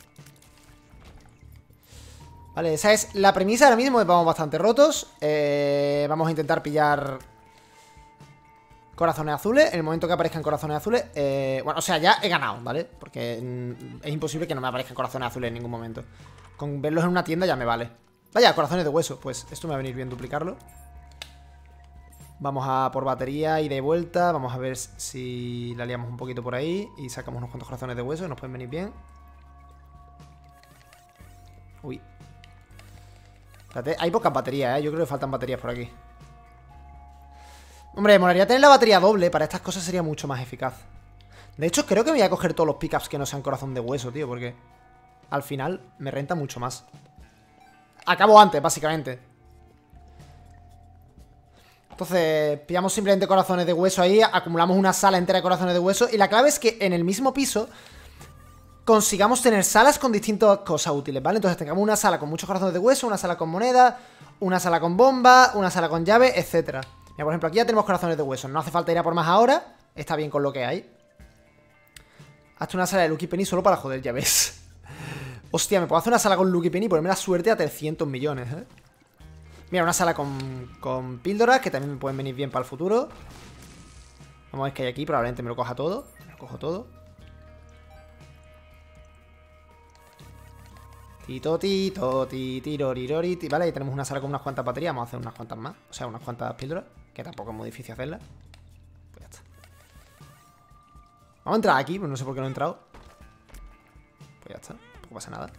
Vale, esa es la premisa ahora mismo. Vamos bastante rotos. Eh, vamos a intentar pillar... corazones azules, en el momento que aparezcan corazones azules eh, bueno, o sea, ya he ganado, ¿vale? Porque mm, es imposible que no me aparezcan corazones azules en ningún momento. Con verlos en una tienda ya me vale. Vaya, corazones de hueso, pues esto me va a venir bien duplicarlo. Vamos a por batería, ida y vuelta. Vamos a ver si la liamos un poquito por ahí y sacamos unos cuantos corazones de hueso, nos pueden venir bien. Uy. Espérate, hay pocas baterías, ¿eh? Yo creo que faltan baterías por aquí. Hombre, me molaría tener la batería doble. Para estas cosas sería mucho más eficaz. De hecho, creo que me voy a coger todos los pickups que no sean corazón de hueso, tío. Porque al final me renta mucho más. Acabo antes, básicamente. Entonces, pillamos simplemente corazones de hueso ahí. Acumulamos una sala entera de corazones de hueso. Y la clave es que en el mismo piso consigamos tener salas con distintas cosas útiles, ¿vale? Entonces tengamos una sala con muchos corazones de hueso, una sala con moneda, una sala con bomba, una sala con llave, etcétera. Mira, por ejemplo, aquí ya tenemos corazones de hueso. No hace falta ir a por más ahora. Está bien con lo que hay. Hazte una sala de Lucky Penny solo para joder, ya ves. Hostia, me puedo hacer una sala con Lucky Penny y ponerme la suerte a trescientos millones, ¿eh? Mira, una sala con, con píldoras que también me pueden venir bien para el futuro. Vamos a ver qué hay aquí. Probablemente me lo coja todo. Me lo cojo todo. Tito, tito, titirorirori. Vale, y tenemos una sala con unas cuantas baterías. Vamos a hacer unas cuantas más. O sea, unas cuantas píldoras. Que tampoco es muy difícil hacerlas. Pues ya está. Vamos a entrar aquí, pues no sé por qué no he entrado. Pues ya está, tampoco pasa nada.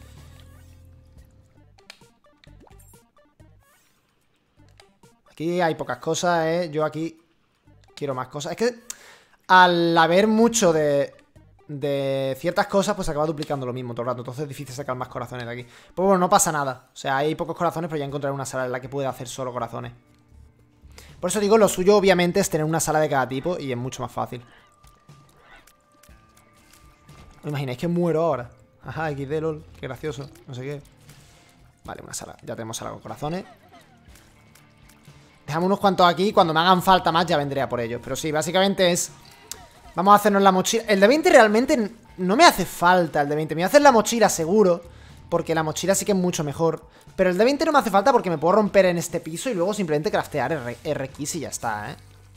Aquí hay pocas cosas, ¿eh? Yo aquí quiero más cosas. Es que al haber mucho de... de ciertas cosas, pues se acaba duplicando lo mismo todo el rato. Entonces es difícil sacar más corazones de aquí. Pues bueno, no pasa nada. O sea, hay pocos corazones, pero ya encontraré una sala en la que pueda hacer solo corazones. Por eso digo, lo suyo obviamente es tener una sala de cada tipo y es mucho más fácil. ¿Os imagináis que muero ahora? Ajá, equis de lol, qué gracioso, no sé qué. Vale, una sala, ya tenemos sala con corazones. Dejamos unos cuantos aquí, cuando me hagan falta más ya vendré a por ellos. Pero sí, básicamente es... vamos a hacernos la mochila. El de veinte realmente no me hace falta el de veinte. Me voy a hacer la mochila seguro, porque la mochila sí que es mucho mejor. Pero el de veinte no me hace falta porque me puedo romper en este piso y luego simplemente craftear R RX y ya está, ¿eh?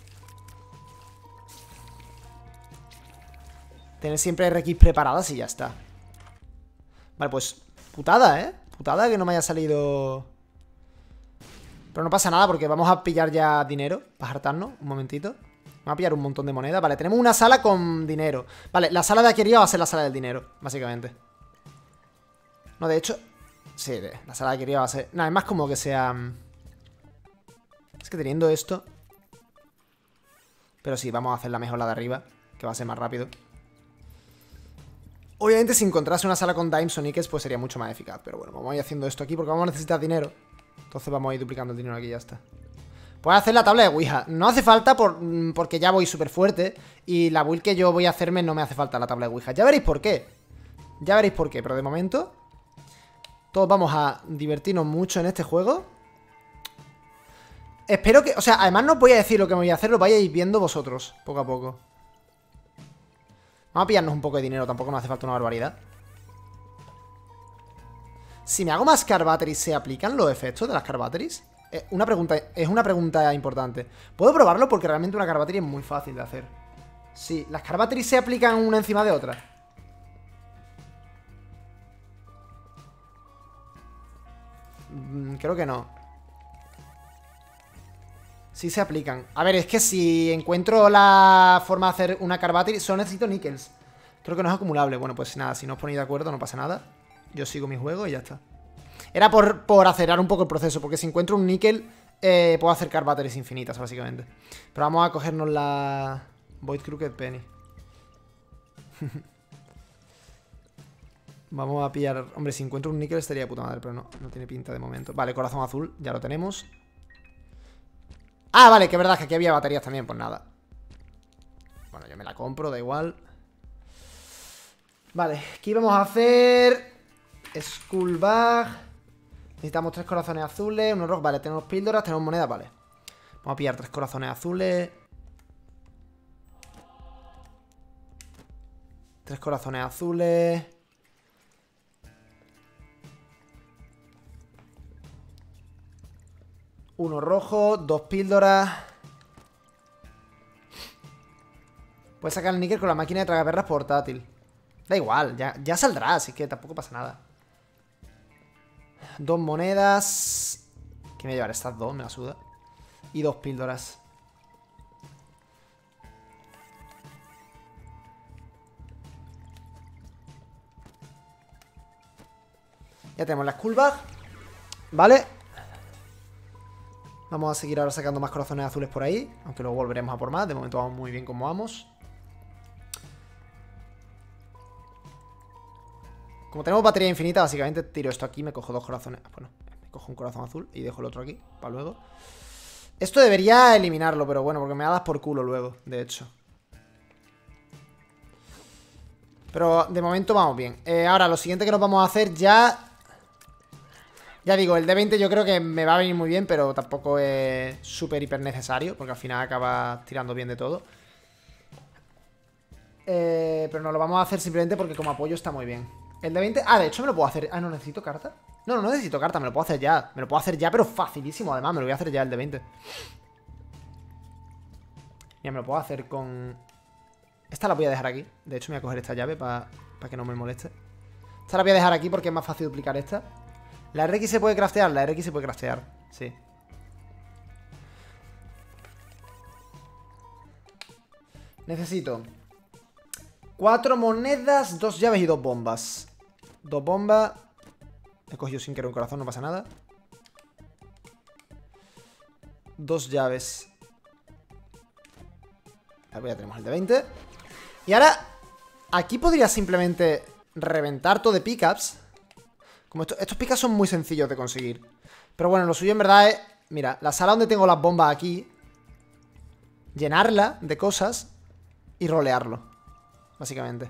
Tener siempre R X preparadas y ya está. Vale, pues putada, ¿eh? Putada que no me haya salido... pero no pasa nada porque vamos a pillar ya dinero para hartarnos. Un momentito. Vamos a pillar un montón de moneda. Vale, tenemos una sala con dinero. Vale, la sala de aquí arriba va a ser la sala del dinero, básicamente. No, de hecho... sí, la sala de aquí arriba va a ser... nada, es más como que sea... es que teniendo esto... pero sí, vamos a hacer la mejor la de arriba, que va a ser más rápido. Obviamente si encontrase una sala con dimes o nickels pues sería mucho más eficaz. Pero bueno, vamos a ir haciendo esto aquí porque vamos a necesitar dinero. Entonces vamos a ir duplicando el dinero aquí y ya está. Puedo hacer la tabla de Ouija. No hace falta por, porque ya voy súper fuerte. Y la build que yo voy a hacerme no me hace falta la tabla de Ouija. Ya veréis por qué. Ya veréis por qué. Pero de momento todos vamos a divertirnos mucho en este juego. Espero que... o sea, además no os voy a decir lo que me voy a hacer. Lo vayáis viendo vosotros, poco a poco. Vamos a pillarnos un poco de dinero. Tampoco nos hace falta una barbaridad. Si me hago más car batteries, ¿se aplican los efectos de las car batteries? Eh, una pregunta, es una pregunta importante. ¿Puedo probarlo? Porque realmente una car battery es muy fácil de hacer. Sí, ¿las car batteries se aplican una encima de otra? Mm, creo que no. Sí se aplican. A ver, es que si encuentro la forma de hacer una car battery, solo necesito níquels. Creo que no es acumulable. Bueno, pues nada, si no os ponéis de acuerdo no pasa nada. Yo sigo mi juego y ya está. Era por, por acelerar un poco el proceso, porque si encuentro un níquel, eh, puedo hacer car batteries infinitas, básicamente. Pero vamos a cogernos la Void Crooked Penny. Vamos a pillar... Hombre, si encuentro un níquel estaría de puta madre, pero no, no tiene pinta de momento. Vale, corazón azul, ya lo tenemos. Ah, vale, que es verdad que aquí había baterías también, pues nada. Bueno, yo me la compro, da igual. Vale, aquí vamos a hacer Skull Bag. Necesitamos tres corazones azules, unos rocks, vale, tenemos píldoras, tenemos monedas, vale. Vamos a pillar tres corazones azules. Tres corazones azules. Uno rojo, dos píldoras. Puedes sacar el níquel con la máquina de tragaperras portátil. Da igual, ya, ya saldrá, así que tampoco pasa nada. Dos monedas. ¿Qué me voy a llevar? Estas dos, me la suda. Y dos píldoras. Ya tenemos la Skull Bag. Vale. Vamos a seguir ahora sacando más corazones azules por ahí. Aunque luego volveremos a por más. De momento vamos muy bien como vamos. Como tenemos batería infinita, básicamente tiro esto aquí, me cojo dos corazones. Bueno, me cojo un corazón azul y dejo el otro aquí, para luego. Esto debería eliminarlo, pero bueno, porque me das por culo luego, de hecho. Pero de momento vamos bien. eh, Ahora, lo siguiente que nos vamos a hacer ya... Ya digo, el de veinte yo creo que me va a venir muy bien, pero tampoco es súper hiper necesario, porque al final acaba tirando bien de todo. eh, Pero nos lo vamos a hacer simplemente porque como apoyo está muy bien. El de veinte... Ah, de hecho me lo puedo hacer... Ah, no, ¿necesito carta? No, no, no necesito carta, me lo puedo hacer ya. Me lo puedo hacer ya, pero facilísimo, además. Me lo voy a hacer ya el de veinte. Mira, me lo puedo hacer con... Esta la voy a dejar aquí. De hecho, me voy a coger esta llave para pa que no me moleste. Esta la voy a dejar aquí porque es más fácil duplicar esta. ¿La R X se puede craftear? La R X se puede craftear, sí. Necesito cuatro monedas, dos llaves y dos bombas. Dos bombas. He cogido sin querer un corazón, no pasa nada. Dos llaves. Vale, ya tenemos el de veinte. Y ahora, aquí podría simplemente reventar todo de pickups. Como esto, estos pickups son muy sencillos de conseguir. Pero bueno, lo suyo en verdad es... Mira, la sala donde tengo las bombas aquí, llenarla de cosas y rolearlo, básicamente.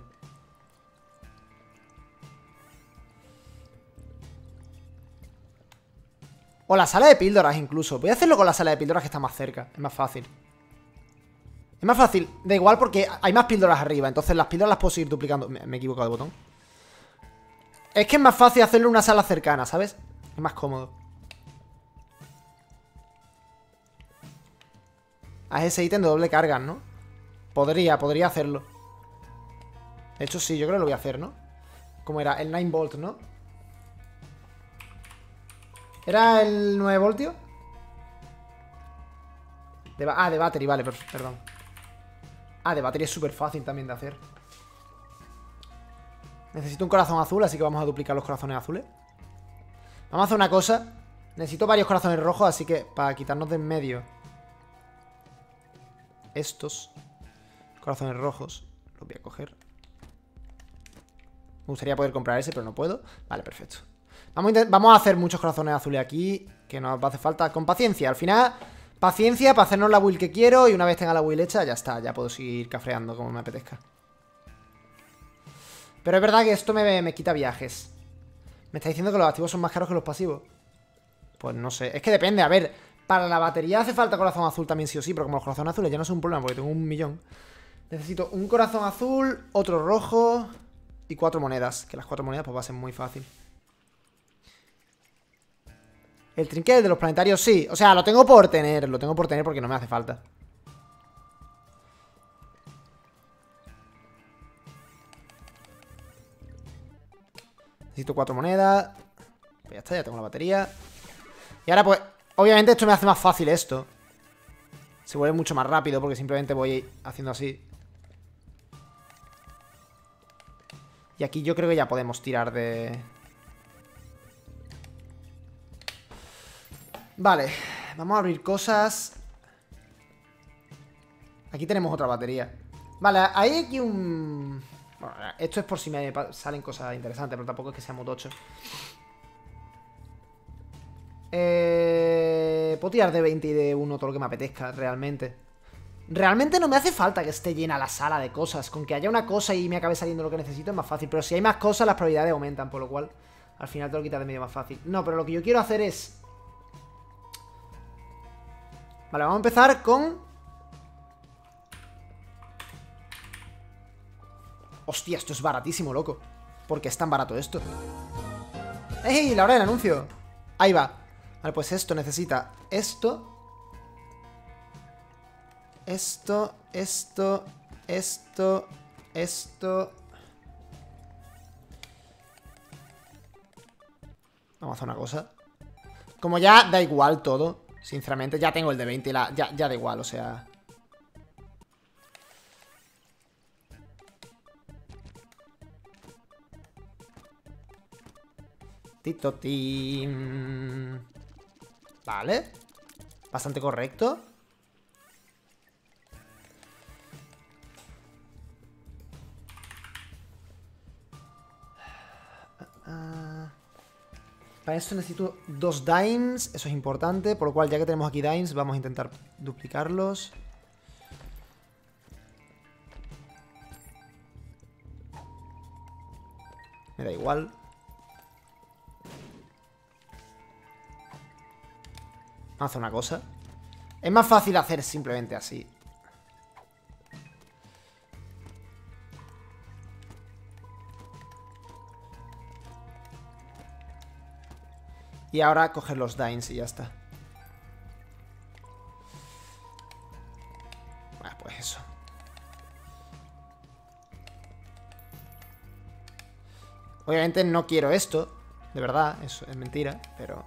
O la sala de píldoras incluso. Voy a hacerlo con la sala de píldoras que está más cerca. Es más fácil. Es más fácil. Da igual porque hay más píldoras arriba. Entonces las píldoras las puedo seguir duplicando. Me, me he equivocado de botón. Es que es más fácil hacerlo en una sala cercana, ¿sabes? Es más cómodo. Haz ese ítem de doble carga, ¿no? Podría, podría hacerlo. De hecho sí, yo creo que lo voy a hacer, ¿no? ¿Cómo era? El nueve volt, ¿no? ¿Era el nueve voltio? De ah, de battery, vale, perdón. Ah, de battery es súper fácil también de hacer. Necesito un corazón azul, así que vamos a duplicar los corazones azules. Vamos a hacer una cosa. Necesito varios corazones rojos, así que para quitarnos de en medio estos corazones rojos, los voy a coger. Me gustaría poder comprar ese, pero no puedo. Vale, perfecto. Vamos a, vamos a hacer muchos corazones azules aquí, que nos hace falta con paciencia. Al final, paciencia para hacernos la build que quiero. Y una vez tenga la build hecha, ya está. Ya puedo seguir cafreando como me apetezca. Pero es verdad que esto me, me quita viajes. Me está diciendo que los activos son más caros que los pasivos. Pues no sé, es que depende, a ver. Para la batería hace falta corazón azul también sí o sí. Pero como los corazones azules ya no son un problema porque tengo un millón. Necesito un corazón azul, otro rojo y cuatro monedas. Que las cuatro monedas pues va a ser muy fácil. El trinquete de los planetarios, sí. O sea, lo tengo por tener. Lo tengo por tener porque no me hace falta. Necesito cuatro monedas. Pues ya está, ya tengo la batería. Y ahora pues, obviamente esto me hace más fácil esto. Se vuelve mucho más rápido porque simplemente voy haciendo así. Y aquí yo creo que ya podemos tirar de... Vale, vamos a abrir cosas. Aquí tenemos otra batería. Vale, hay aquí un... Bueno, esto es por si me salen cosas interesantes, pero tampoco es que sea muy tocho. Eh... Puedo tirar de veinte y de uno todo lo que me apetezca, realmente. Realmente no me hace falta que esté llena la sala de cosas. Con que haya una cosa y me acabe saliendo lo que necesito es más fácil. Pero si hay más cosas, las probabilidades aumentan, por lo cual al final te lo quitas de medio más fácil. No, pero lo que yo quiero hacer es... Vale, vamos a empezar con... Hostia, esto es baratísimo, loco. ¿Por qué es tan barato esto? ¡Ey! La hora del anuncio. Ahí va. Vale, pues esto necesita esto. Esto, esto, esto, esto. Vamos a hacer una cosa. Como ya da igual todo, sinceramente, ya tengo el de veinte y la, ya, ya da igual, o sea... Tito Team. Vale. Bastante correcto. Uh, para esto necesito dos dimes. Eso es importante. Por lo cual, ya que tenemos aquí dimes, vamos a intentar duplicarlos. Me da igual. Vamos a hacer una cosa. Es más fácil hacer simplemente así. Y ahora coger los dimes y ya está. Bueno, pues eso. Obviamente no quiero esto. De verdad, eso es mentira, pero...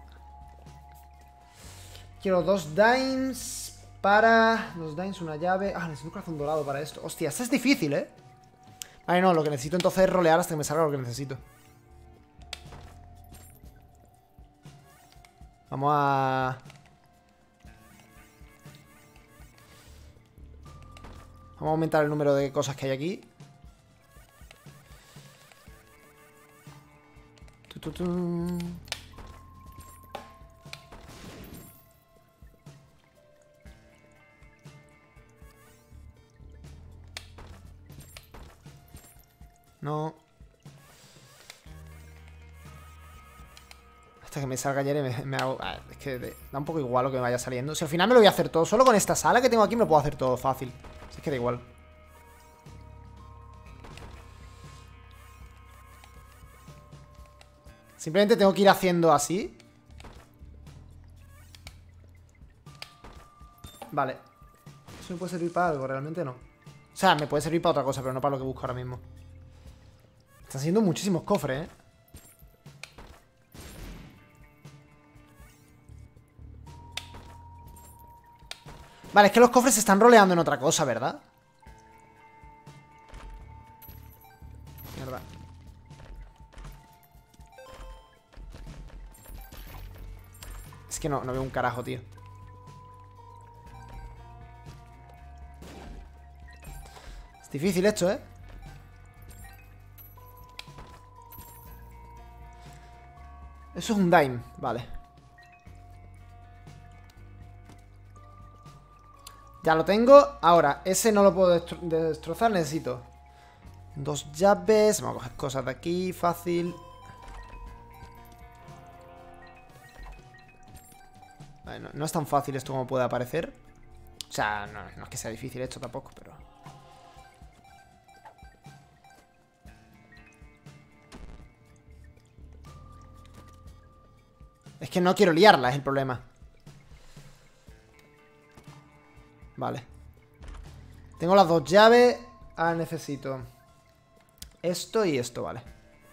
Quiero dos dimes para... Dos dimes, una llave... Ah, necesito un corazón dorado para esto. Hostia, esto es difícil, ¿eh? Vale, no, lo que necesito entonces es rolear hasta que me salga lo que necesito. Vamos a... Vamos a aumentar el número de cosas que hay aquí. Tu, tu, tu. No. Hasta que me salga ayer y me, me hago... Ah, es que de, da un poco igual lo que me vaya saliendo. Si al final me lo voy a hacer todo. Solo con esta sala que tengo aquí me lo puedo hacer todo fácil. Si es que da igual. Simplemente tengo que ir haciendo así. Vale. ¿Eso me puede servir para algo? Realmente no. O sea, me puede servir para otra cosa, pero no para lo que busco ahora mismo. Están siendo muchísimos cofres, ¿eh? Vale, es que los cofres se están roleando en otra cosa, ¿verdad? Mierda. Es que no, no veo un carajo, tío. Es difícil esto, ¿eh? Eso es un dime, vale. Ya lo tengo. Ahora, ese no lo puedo destro destrozar. Necesito dos llaves. Vamos a coger cosas de aquí, fácil. Vale, no, no es tan fácil esto como puede parecer. O sea, no, no es que sea difícil esto tampoco, pero... Es que no quiero liarla, es el problema. Vale. Tengo las dos llaves. Ah, necesito esto y esto, vale.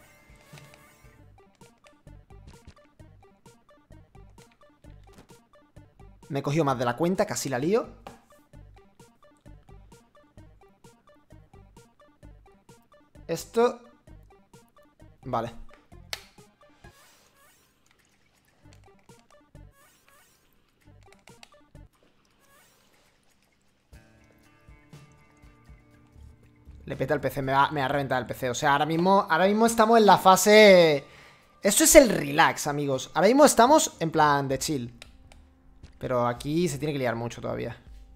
Me he cogido más de la cuenta, casi la lío. Esto... Vale. Le peta el P C, me va, me va a reventar el P C. O sea, ahora mismo, ahora mismo estamos en la fase... Esto es el relax, amigos. Ahora mismo estamos en plan de chill. Pero aquí se tiene que liar mucho todavía.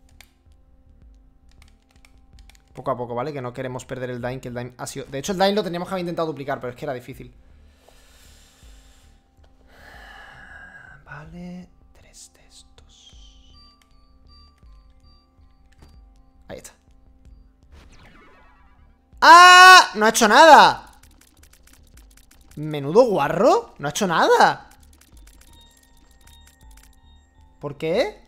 Poco a poco, ¿vale? Que no queremos perder el Dime, que el Dime ha sido... De hecho, el Dime lo teníamos que haber intentado duplicar, pero es que era difícil. Vale... Tres de estos. Ahí está. ¡Ah! ¡No ha hecho nada! Menudo guarro. No ha hecho nada. ¿Por qué?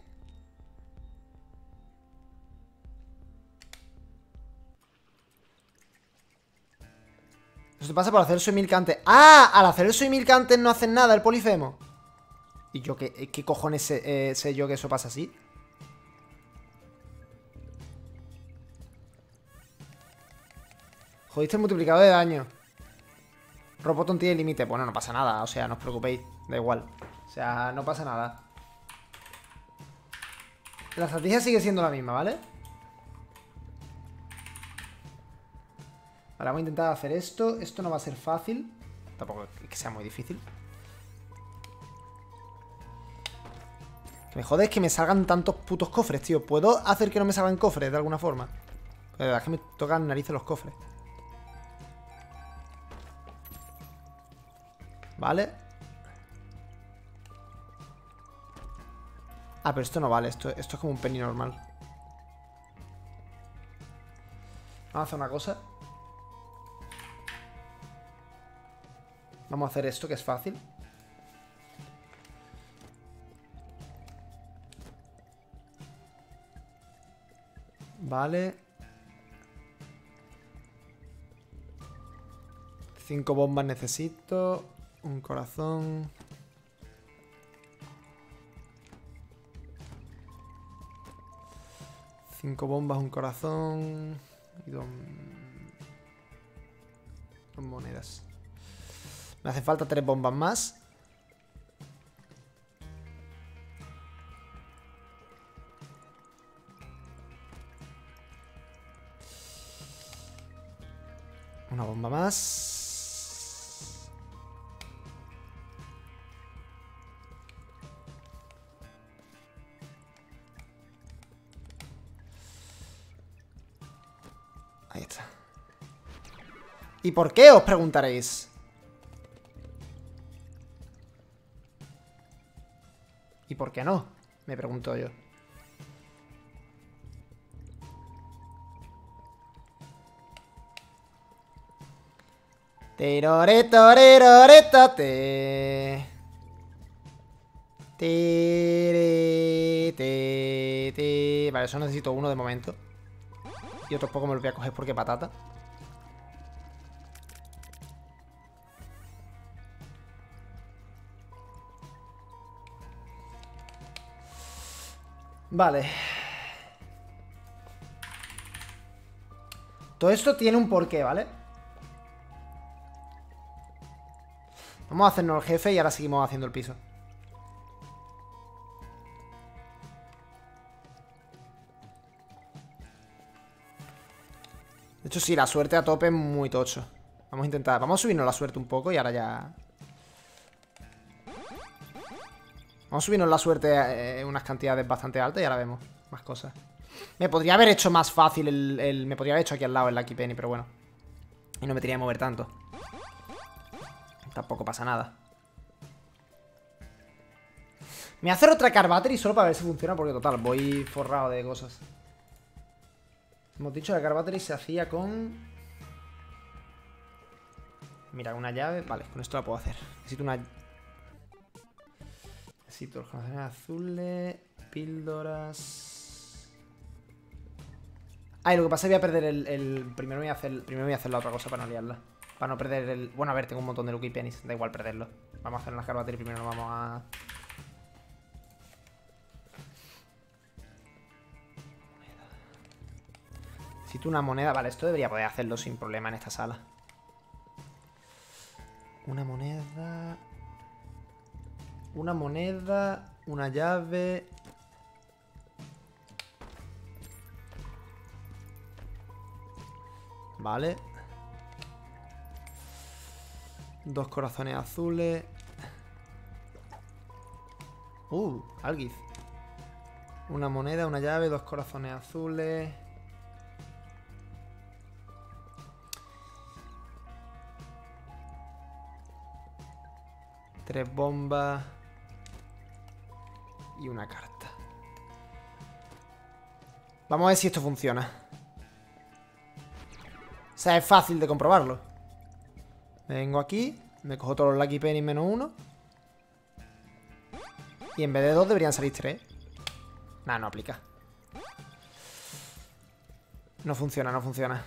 Eso te pasa por hacer el Soy Milcante. ¡Ah! Al hacer el Soy Milcante no hacen nada el Polifemo. ¿Y yo qué, qué cojones sé, eh, sé yo que eso pasa así? Jodiste el multiplicador de daño. Roboton tiene límite. Bueno, no pasa nada. O sea, no os preocupéis. Da igual. O sea, no pasa nada. La estrategia sigue siendo la misma, ¿vale? Vale, vamos a intentar hacer esto. Esto no va a ser fácil. Tampoco es que sea muy difícil. Que me jode es que me salgan tantos putos cofres, tío. ¿Puedo hacer que no me salgan cofres de alguna forma? La verdad es que me tocan narices los cofres. Vale. Ah, pero esto no vale. Esto, esto es como un penny normal. Vamos a hacer una cosa. Vamos a hacer esto, que es fácil. Vale. Cinco bombas necesito. Un corazón. Cinco bombas, un corazón. Y dos... dos monedas. Me hace falta tres bombas más. Una bomba más. Ahí está. ¿Y por qué? Os preguntaréis. ¿Y por qué no? Me pregunto yo. Tiroretoreroretote. Tiri, ti, ti. Vale, eso necesito uno de momento. Y otros pocos me los voy a coger porque patata. Vale. Todo esto tiene un porqué, ¿vale? Vamos a hacernos el jefe y ahora seguimos haciendo el piso. De hecho, sí, la suerte a tope es muy tocho. Vamos a intentar... Vamos a subirnos la suerte un poco y ahora ya... Vamos a subirnos la suerte en eh, unas cantidades bastante altas y ahora vemos más cosas. Me podría haber hecho más fácil el... el me podría haber hecho aquí al lado el Lucky Penny, pero bueno. Y no me tenía que mover tanto. Tampoco pasa nada. Me voy a hacer otra Car Battery solo para ver si funciona, porque total, voy forrado de cosas. Hemos dicho que la Car Battery se hacía con... Mira, una llave. Vale, con esto la puedo hacer. Necesito una... Necesito los corazones azules, píldoras... Ay, lo que pasa es que voy a perder el... el... Primero, voy a hacer... Primero voy a hacer la otra cosa para no liarla. Para no perder el... Bueno, a ver, tengo un montón de lucky pennies. Da igual perderlo. Vamos a hacer una carbatera y primero nos vamos a... Necesito una moneda. Vale, esto debería poder hacerlo sin problema en esta sala. Una moneda... Una moneda... Una llave... Vale. Dos corazones azules. Uh, Algiz. Una moneda, una llave, dos corazones azules. Tres bombas. Y una carta. Vamos a ver si esto funciona. O sea, es fácil de comprobarlo. Me vengo aquí, me cojo todos los Lucky Penny menos uno. Y en vez de dos deberían salir tres. Nah, no aplica. No funciona, no funciona.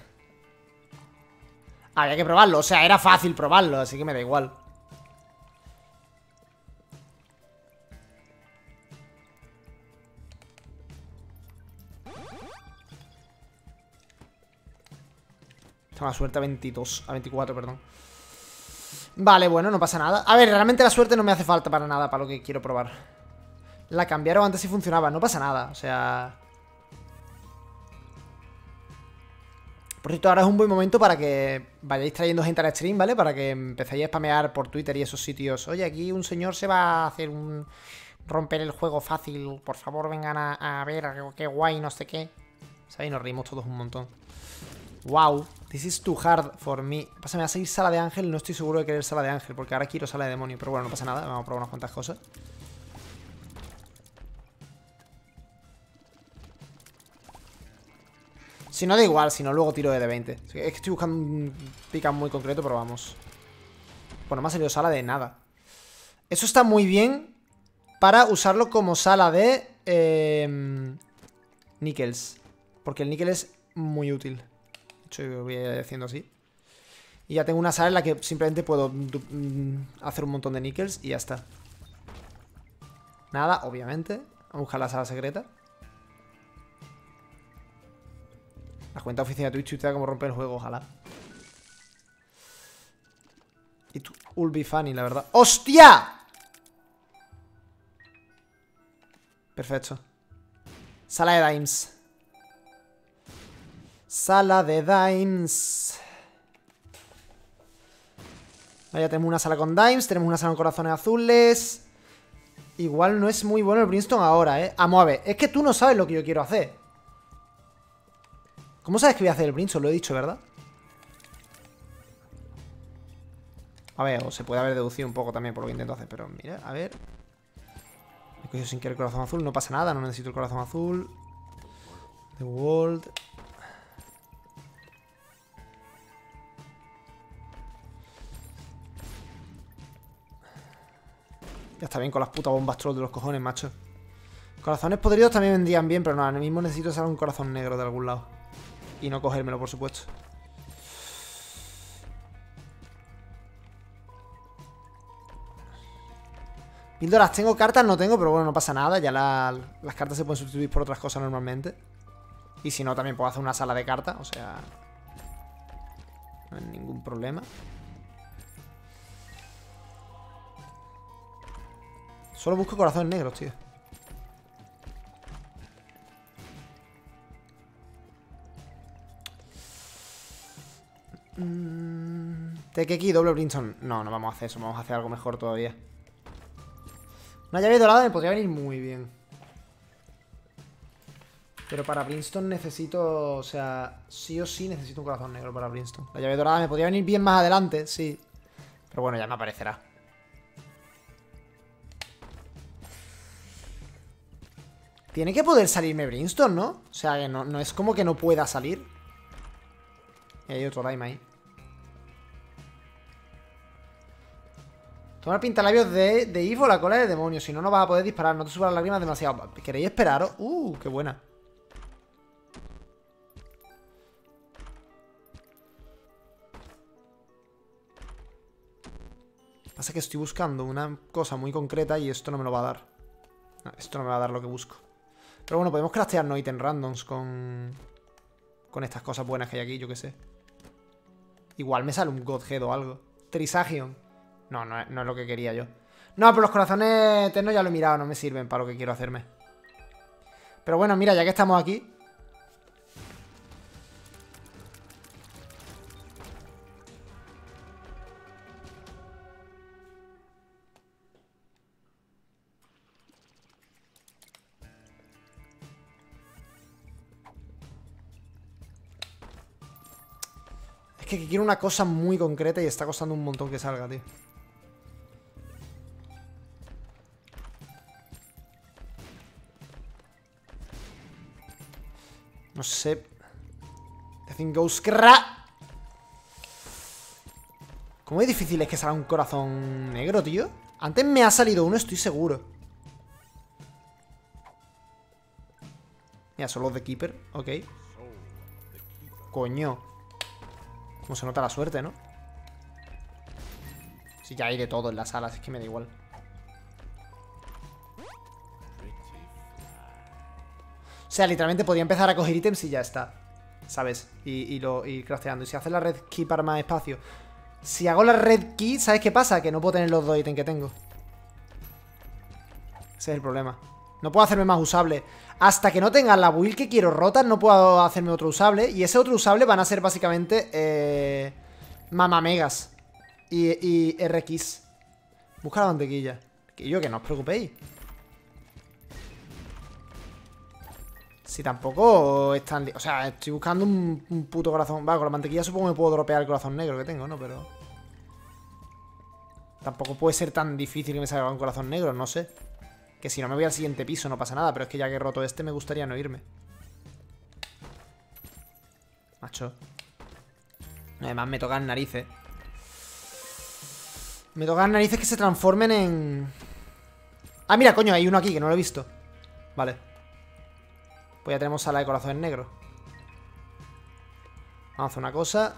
Había que probarlo, o sea, era fácil probarlo, así que me da igual. La suerte a veintidós, a veinticuatro, perdón. Vale, bueno, no pasa nada. A ver, realmente la suerte no me hace falta para nada, para lo que quiero probar. La cambiaron antes y funcionaba, no pasa nada, o sea... Por cierto, ahora es un buen momento para que vayáis trayendo gente al stream, ¿vale? Para que empecéis a spamear por Twitter y esos sitios. Oye, aquí un señor se va a hacer un... romper el juego fácil. Por favor, vengan a, a ver, qué guay, no sé qué. ¿Sabéis? Nos reímos todos un montón. Wow, this is too hard for me. Pasa, me va a salir sala de ángel. No estoy seguro de querer sala de ángel, porque ahora quiero sala de demonio. Pero bueno, no pasa nada, vamos a probar unas cuantas cosas. Si no, da igual, si no, luego tiro de D veinte. Es que estoy buscando un pick-up muy concreto, pero vamos. Bueno, me ha salido sala de nada. Eso está muy bien para usarlo como sala de eh, níquels. Porque el níquel es muy útil. De hecho, voy haciendo así. Y ya tengo una sala en la que simplemente puedo hacer un montón de níquels y ya está. Nada, obviamente. Vamos a buscar la sala secreta. La cuenta oficial de Twitch tuitea como romper el juego, ojalá. It will be funny, la verdad. ¡Hostia! Perfecto. Sala de dimes. Sala de dimes. Vaya, tenemos una sala con dimes. Tenemos una sala con corazones azules. Igual no es muy bueno el Brimstone ahora, ¿eh? Vamos a ver. Es que tú no sabes lo que yo quiero hacer. ¿Cómo sabes que voy a hacer el Brimstone? Lo he dicho, ¿verdad? A ver, o se puede haber deducido un poco también por lo que intento hacer. Pero mira, a ver. Me he cogido sin querer el corazón azul. No pasa nada, no necesito el corazón azul. The World. Ya está bien con las putas bombas troll de los cojones, macho. Corazones podridos también vendrían bien, pero no, ahora mismo necesito sacar un corazón negro de algún lado. Y no cogérmelo, por supuesto. Píldoras tengo, cartas no tengo, pero bueno, no pasa nada. Ya la, las cartas se pueden sustituir por otras cosas normalmente. Y si no, también puedo hacer una sala de cartas, o sea... No hay ningún problema. Solo busco corazones negros, tío. Mm, Tekeki, doble Brimstone. No, no vamos a hacer eso, vamos a hacer algo mejor todavía. Una llave dorada me podría venir muy bien. Pero para Brimstone necesito... O sea, sí o sí necesito un corazón negro para Brimstone. La llave dorada me podría venir bien más adelante, sí. Pero bueno, ya me aparecerá. Tiene que poder salirme Brimstone, ¿no? O sea, que no, no es como que no pueda salir. Y hay otro Daima ahí. Tomar pintalabios de, de If o la cola de demonio. Si no, no vas a poder disparar. No te subas las lágrimas demasiado. ¿Queréis esperaros? Uh, qué buena. Pasa que estoy buscando una cosa muy concreta y esto no me lo va a dar. No, esto no me va a dar lo que busco. Pero bueno, podemos craftearnos ítems randoms con... Con estas cosas buenas que hay aquí, yo qué sé. Igual me sale un Godhead o algo. Trisagion. No, no es, no es lo que quería yo. No, pero los corazones eternos ya lo he mirado. No me sirven para lo que quiero hacerme. Pero bueno, mira, ya que estamos aquí... Es que quiero una cosa muy concreta y está costando un montón que salga, tío. No sé. The thing goes cra. ¿Cómo es difícil es que salga un corazón negro, tío? Antes me ha salido uno, estoy seguro. Mira, son los de Keeper, ok. Coño. Cómo se nota la suerte, ¿no? Si ya hay de todo en las salas, es que me da igual. O sea, literalmente podría empezar a coger ítems y ya está. ¿Sabes? Y, y lo ir crafteando. Y si hace la red key para más espacio. Si hago la red key, ¿sabes qué pasa? Que no puedo tener los dos ítems que tengo. Ese es el problema. No puedo hacerme más usable. Hasta que no tenga la build que quiero rota, no puedo hacerme otro usable. Y ese otro usable van a ser básicamente eh, Mamamegas y, y R X. Busca la mantequilla. Que yo, que no os preocupéis. Si tampoco es tan... O sea, estoy buscando un, un puto corazón. Va, con la mantequilla supongo que me puedo dropear el corazón negro que tengo, ¿no? Pero... Tampoco puede ser tan difícil que me salga un corazón negro, no sé. Que si no me voy al siguiente piso no pasa nada. Pero es que ya que he roto este me gustaría no irme. Macho. Además me tocan narices. Me tocan narices que se transformen en... Ah, mira, coño, hay uno aquí que no lo he visto. Vale. Pues ya tenemos sala de corazones negros. Vamos a hacer una cosa.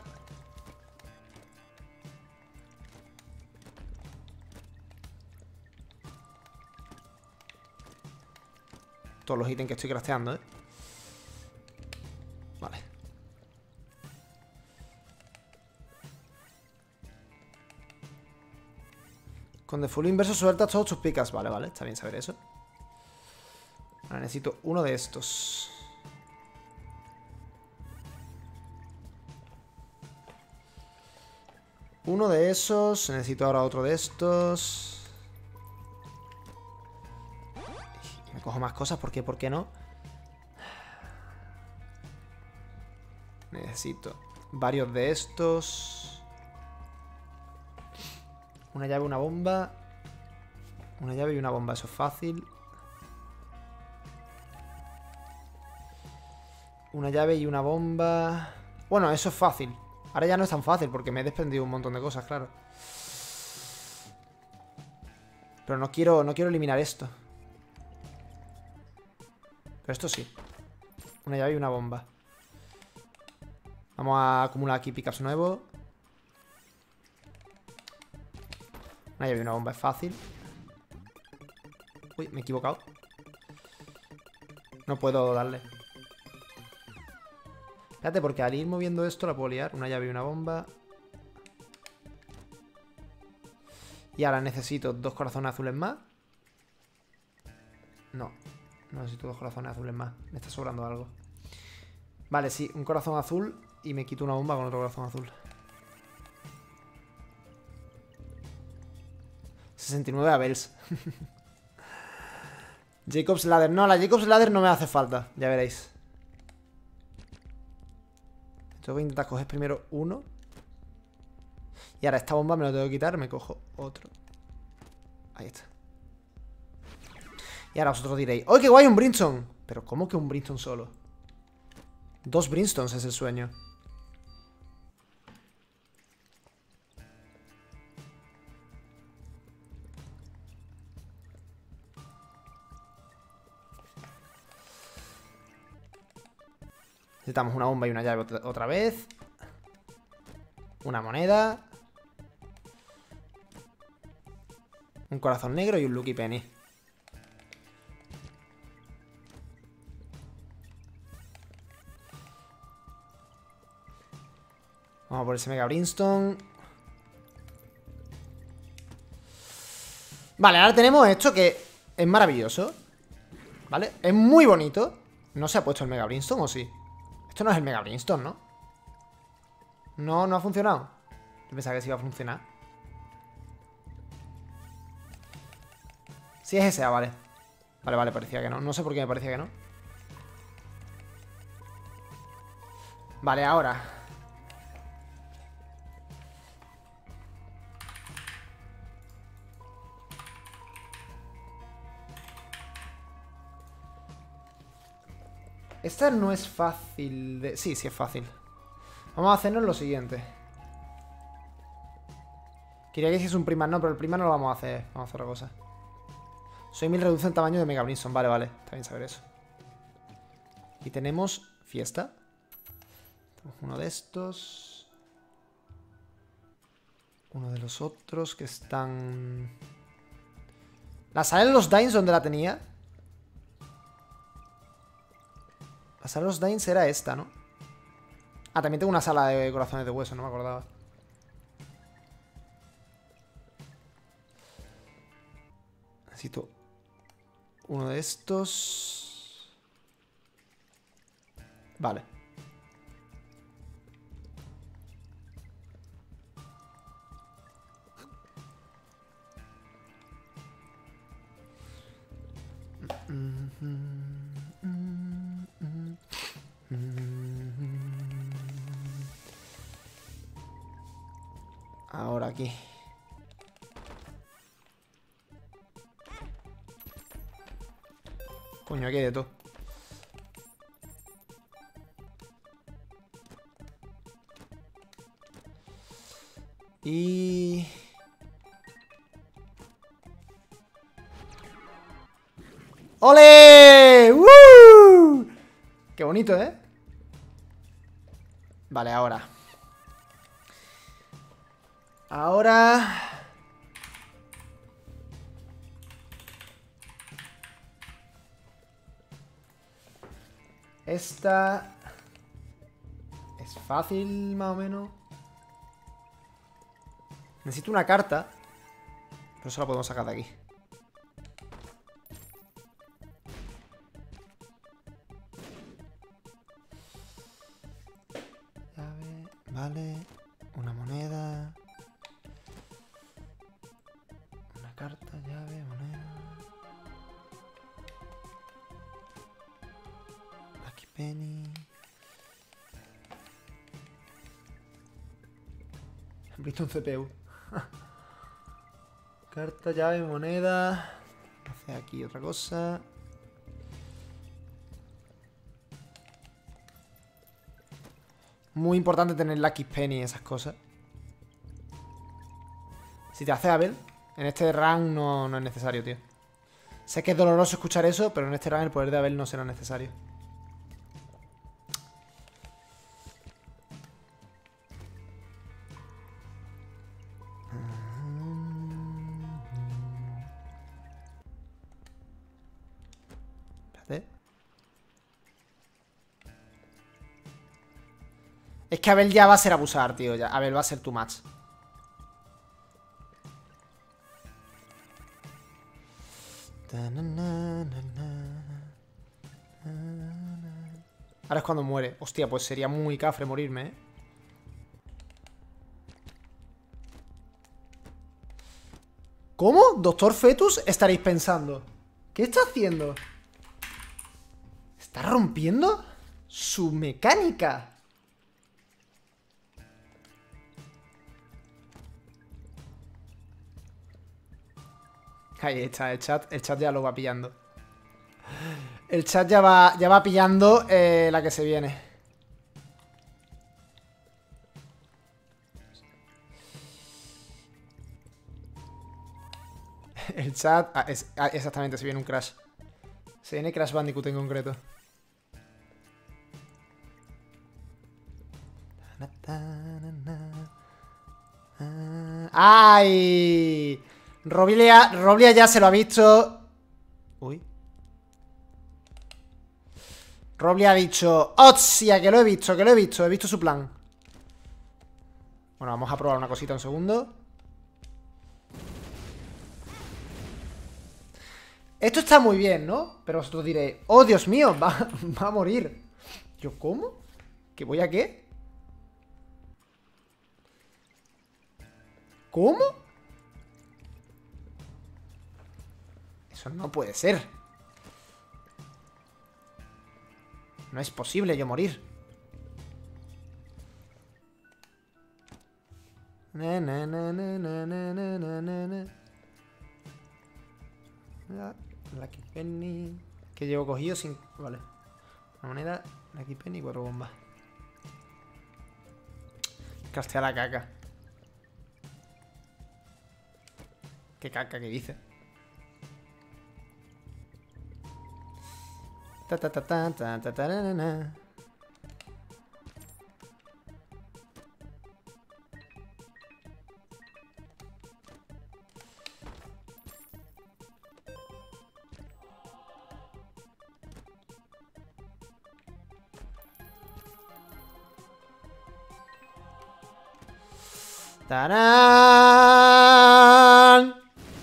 Todos los ítems que estoy crafteando, ¿eh? Vale. Con The Full Inverso sueltas todos tus picas. Vale, vale, está bien saber eso. Ahora necesito uno de estos. Uno de esos. Necesito ahora otro de estos. Me cojo más cosas. ¿Por qué? ¿Por qué no? Necesito varios de estos. Una llave, una bomba. Una llave y una bomba. Eso es fácil. Una llave y una bomba. Bueno, eso es fácil. Ahora ya no es tan fácil porque me he desprendido un montón de cosas, claro. Pero no quiero, no quiero eliminar esto. Pero esto sí. Una llave y una bomba. Vamos a acumular aquí pickups nuevos. Una llave y una bomba es fácil. Uy, me he equivocado. No puedo darle. Espérate, porque al ir moviendo esto la puedo liar. Una llave y una bomba. Y ahora necesito dos corazones azules más. No, no necesito dos corazones azules más. Me está sobrando algo. Vale, sí, un corazón azul. Y me quito una bomba con otro corazón azul. sesenta y nueve Abels. Jacob's Ladder. No, la Jacob's Ladder no me hace falta. Ya veréis. Tengo que intentar coger primero uno. Y ahora esta bomba me lo tengo que quitar. Me cojo otro. Ahí está. Y ahora vosotros diréis: ¡oh, qué guay, un Brimstone! Pero ¿cómo que un Brimstone solo? Dos Brimstones es el sueño. Necesitamos una bomba y una llave otra, otra vez. Una moneda. Un corazón negro y un Lucky Penny. Vamos a por ese Mega Brimstone. Vale, ahora tenemos esto que es maravilloso. ¿Vale? Es muy bonito. ¿No se ha puesto el Mega Brimstone o sí? Esto no es el Mega Brimstone, ¿no? No, no ha funcionado. Yo pensaba que sí iba a funcionar. Sí es ese, ah, vale. Vale, vale, parecía que no. No sé por qué me parecía que no. Vale, ahora. Esta no es fácil de... Sí, sí es fácil. Vamos a hacernos lo siguiente. Quería que hiciese un primar, no, pero el primar no lo vamos a hacer. Vamos a hacer otra cosa. Soy mil reduce el tamaño de Mega Brimstone. Vale, vale, está bien saber eso. Y tenemos fiesta. Tenemos uno de estos. Uno de los otros que están... La sala de los Dines, ¿dónde la tenía? La sala de los Dines era esta, ¿no? Ah, también tengo una sala de corazones de hueso, no me acordaba. Necesito uno de estos. Vale. Ahora aquí. Coño, aquí hay de todo. Y... ¡Ole! ¡Woo! Qué bonito, ¿eh? Vale, ahora. Ahora... Esta... Es fácil, más o menos. Necesito una carta. Pero eso la podemos sacar de aquí. Llave, vale. Una moneda. Una carta, llave, moneda. Lucky Penny. He visto un C P U. Carta, llave, moneda. Hace aquí otra cosa. Muy importante tener Lucky Penny y esas cosas. Si te hace Abel, en este run no, no es necesario, tío. Sé que es doloroso escuchar eso, pero en este run el poder de Abel no será necesario. Espérate. Es que Abel ya va a ser abusar, tío. Ya. Abel va a ser too much. Ahora es cuando muere. Hostia, pues sería muy cafre morirme, ¿eh? ¿Cómo? ¿Doctor Fetus? Estaréis pensando. ¿Qué está haciendo? ¿Está rompiendo su mecánica? Ahí está, el chat, el chat ya lo va pillando. El chat ya va, ya va pillando eh, la que se viene. El chat... Ah, es, ah, exactamente, se viene un Crash. Se viene Crash Bandicoot en concreto. ¡Ay! Roblia, Roblia ya se lo ha visto. Uy. Roblia ha dicho, ¡hostia! Que lo he visto, que lo he visto. He visto su plan. Bueno, vamos a probar una cosita un segundo. Esto está muy bien, ¿no? Pero vosotros diréis, ¡oh, Dios mío! Va, va a morir. ¿Yo cómo? ¿Que voy a qué? ¿Cómo? Eso no puede ser. No es posible yo morir. Na, na, na, na, na, na, na, na, na. La, Lucky Penny. Que llevo cogido sin... Vale. Una moneda, Lucky Penny y cuatro bombas. Castea la caca. ¿Qué caca que dice? Ta ta ta ta ta ta ta na, na. ¡Tarán!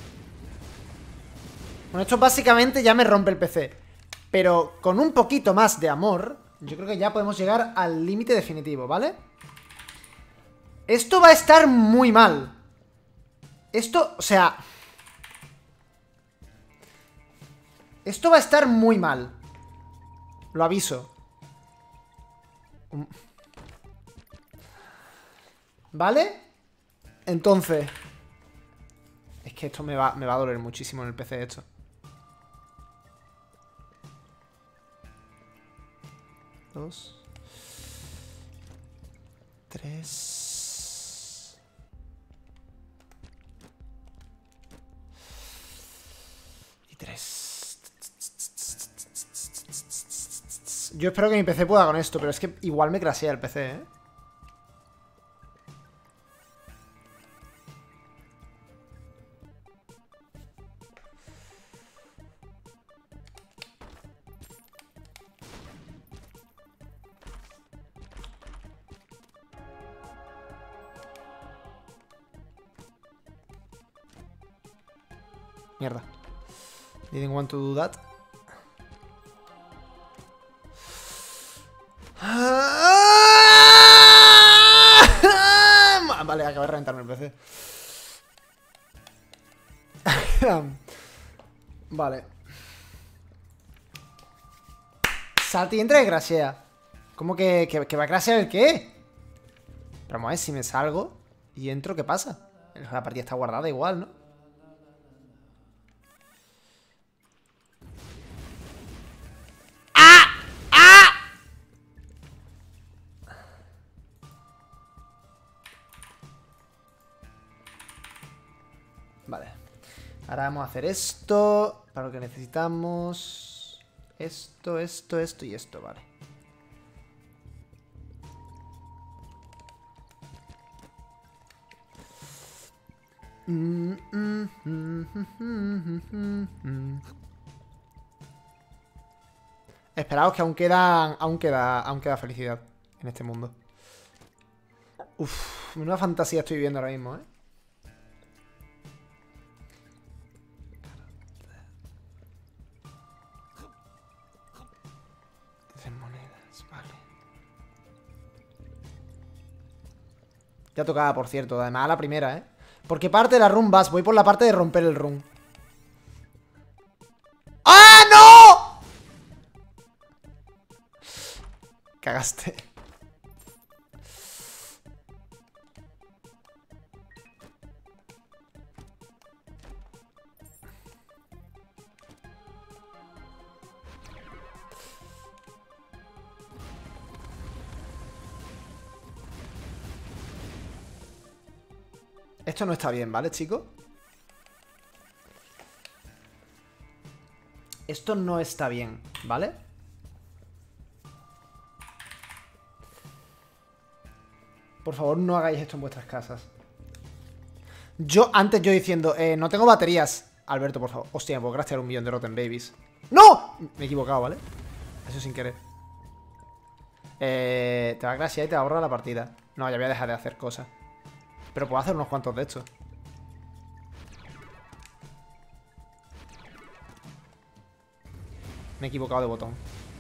Bueno, esto básicamente ya me rompe el P C. Pero con un poquito más de amor, yo creo que ya podemos llegar al límite definitivo, ¿vale? Esto va a estar muy mal. Esto, o sea... Esto va a estar muy mal. Lo aviso. ¿Vale? Entonces... Es que esto me va, me va a doler muchísimo en el P C esto. Dos. Tres. Y tres. Yo espero que mi P C pueda con esto, pero es que igual me crashea el P C, ¿eh? Mierda. Didn't want to do that. Vale, acabé de reventarme el P C. Vale. Salta y entra y crashea. ¿Cómo que, que, que va a crashear el qué? Pero vamos a ver, si me salgo y entro, ¿qué pasa? La partida está guardada igual, ¿no? Vale. Ahora vamos a hacer esto. Para lo que necesitamos. Esto, esto, esto y esto, vale. Mm, mm, mm, mm, mm, mm. Esperaos que aún queda. Aún queda. Aún queda felicidad en este mundo. Uff, una fantasía estoy viviendo ahora mismo, ¿eh? Ya tocaba, por cierto. Además, a la primera, ¿eh? Porque parte de las rumbas. Voy por la parte de romper el run. ¡Ah, no! Cagaste. Esto no está bien, ¿vale, chicos? Esto no está bien, ¿vale? Por favor, no hagáis esto en vuestras casas. Yo, antes yo diciendo, eh, no tengo baterías. Alberto, por favor. Hostia, me puedo craftear un millón de Rotten Babies. ¡No! Me he equivocado, ¿vale? Eso sin querer. Eh, te va a crashear y te ahorra la partida. No, ya voy a dejar de hacer cosas. Pero puedo hacer unos cuantos de estos. Me he equivocado de botón.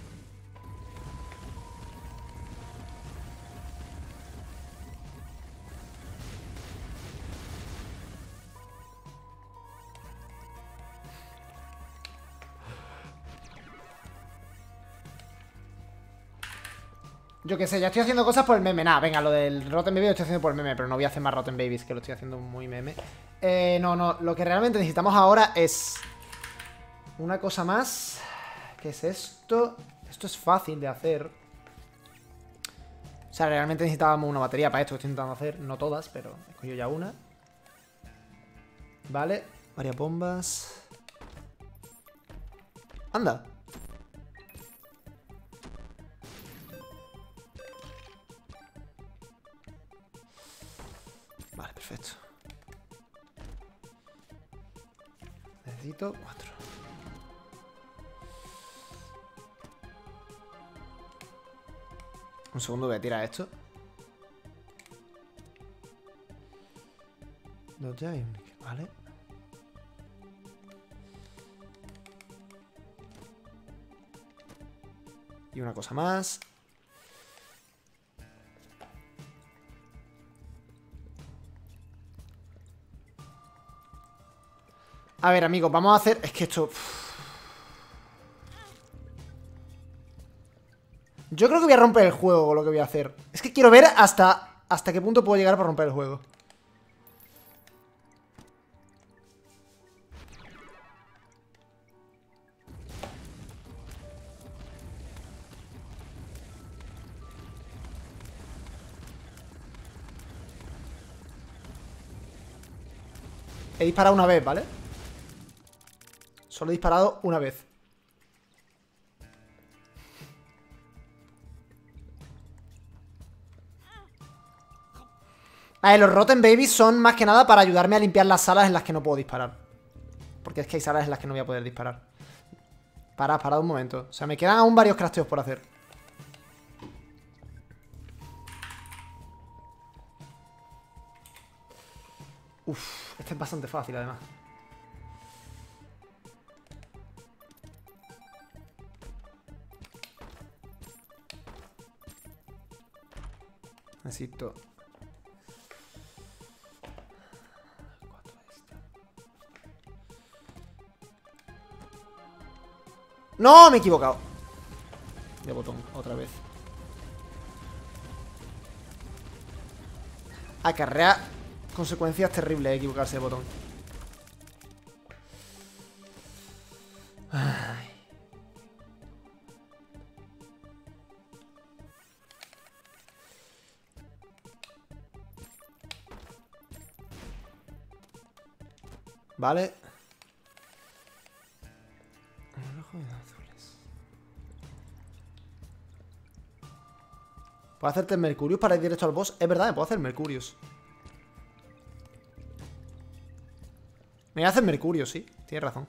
Yo qué sé, ya estoy haciendo cosas por el meme. Nada, venga, lo del Rotten Baby lo estoy haciendo por el meme, pero no voy a hacer más Rotten Babies, que lo estoy haciendo muy meme. Eh, no, no, lo que realmente necesitamos ahora es una cosa más. ¿Qué es esto? Esto es fácil de hacer. O sea, realmente necesitábamos una batería para esto que estoy intentando hacer. No todas, pero he cogido ya una. Vale, varias bombas. Anda. Vale, perfecto. Necesito cuatro. Un segundo, voy a tirar esto. Dos ya y un níquel, vale. Y una cosa más. A ver, amigos, vamos a hacer... Es que esto... Yo creo que voy a romper el juego con lo que voy a hacer. Es que quiero ver hasta, hasta qué punto puedo llegar para romper el juego. He disparado una vez, ¿vale? Solo he disparado una vez. A ver, los Rotten Babies son más que nada para ayudarme a limpiar las salas en las que no puedo disparar. Porque es que hay salas en las que no voy a poder disparar. Parad, parad un momento. O sea, me quedan aún varios crafteos por hacer. Uf, este es bastante fácil además. Necesito... ¡No! Me he equivocado. De botón, otra vez. Acarrea consecuencias terribles de equivocarse de botón. Ay. Vale. ¿Puedo hacerte el Mercurius para ir directo al boss? Es verdad, me puedo hacer Mercurius. Me voy a hacer Mercurius, sí. Tienes razón.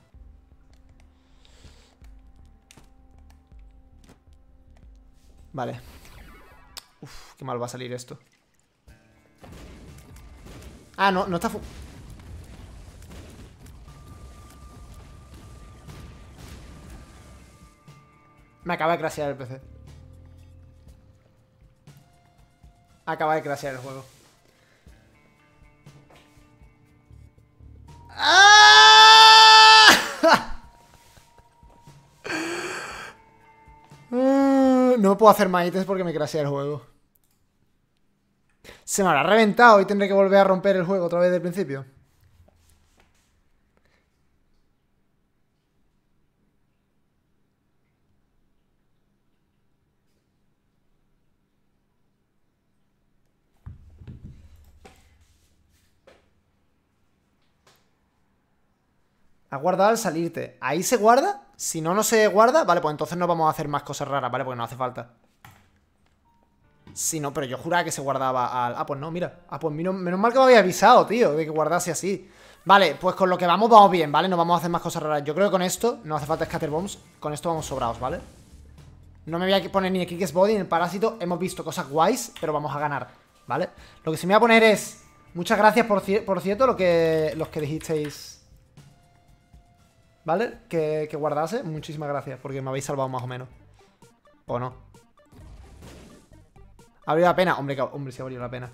Vale. Uf, qué mal va a salir esto. Ah, no, no está... Fu Me acaba de crashear el P C. Acaba de crashear el juego. ¡Ah! No puedo hacer más ítems porque me crashea el juego. Se me habrá reventado y tendré que volver a romper el juego otra vez del principio. ¿Has guardado al salirte? ¿Ahí se guarda? Si no, no se guarda, vale, pues entonces no vamos a hacer más cosas raras, ¿vale? Porque no hace falta. Sí, no, pero yo juraba que se guardaba al... Ah, pues no, mira. Ah, pues menos, menos mal que me había avisado, tío, de que guardase así. Vale, pues con lo que vamos, vamos bien, ¿vale? No vamos a hacer más cosas raras. Yo creo que con esto no hace falta Scatterbombs. Con esto vamos sobrados, ¿vale? No me voy a poner ni el Kick's Body ni el Parásito. Hemos visto cosas guays, pero vamos a ganar, ¿vale? Lo que sí me voy a poner es... Muchas gracias, por, ci por cierto, lo que, los que dijisteis... ¿Vale? Que, que guardase. Muchísimas gracias, porque me habéis salvado más o menos. ¿O no? ¿Ha valido la pena? Hombre, que, hombre, sí ha valido la pena.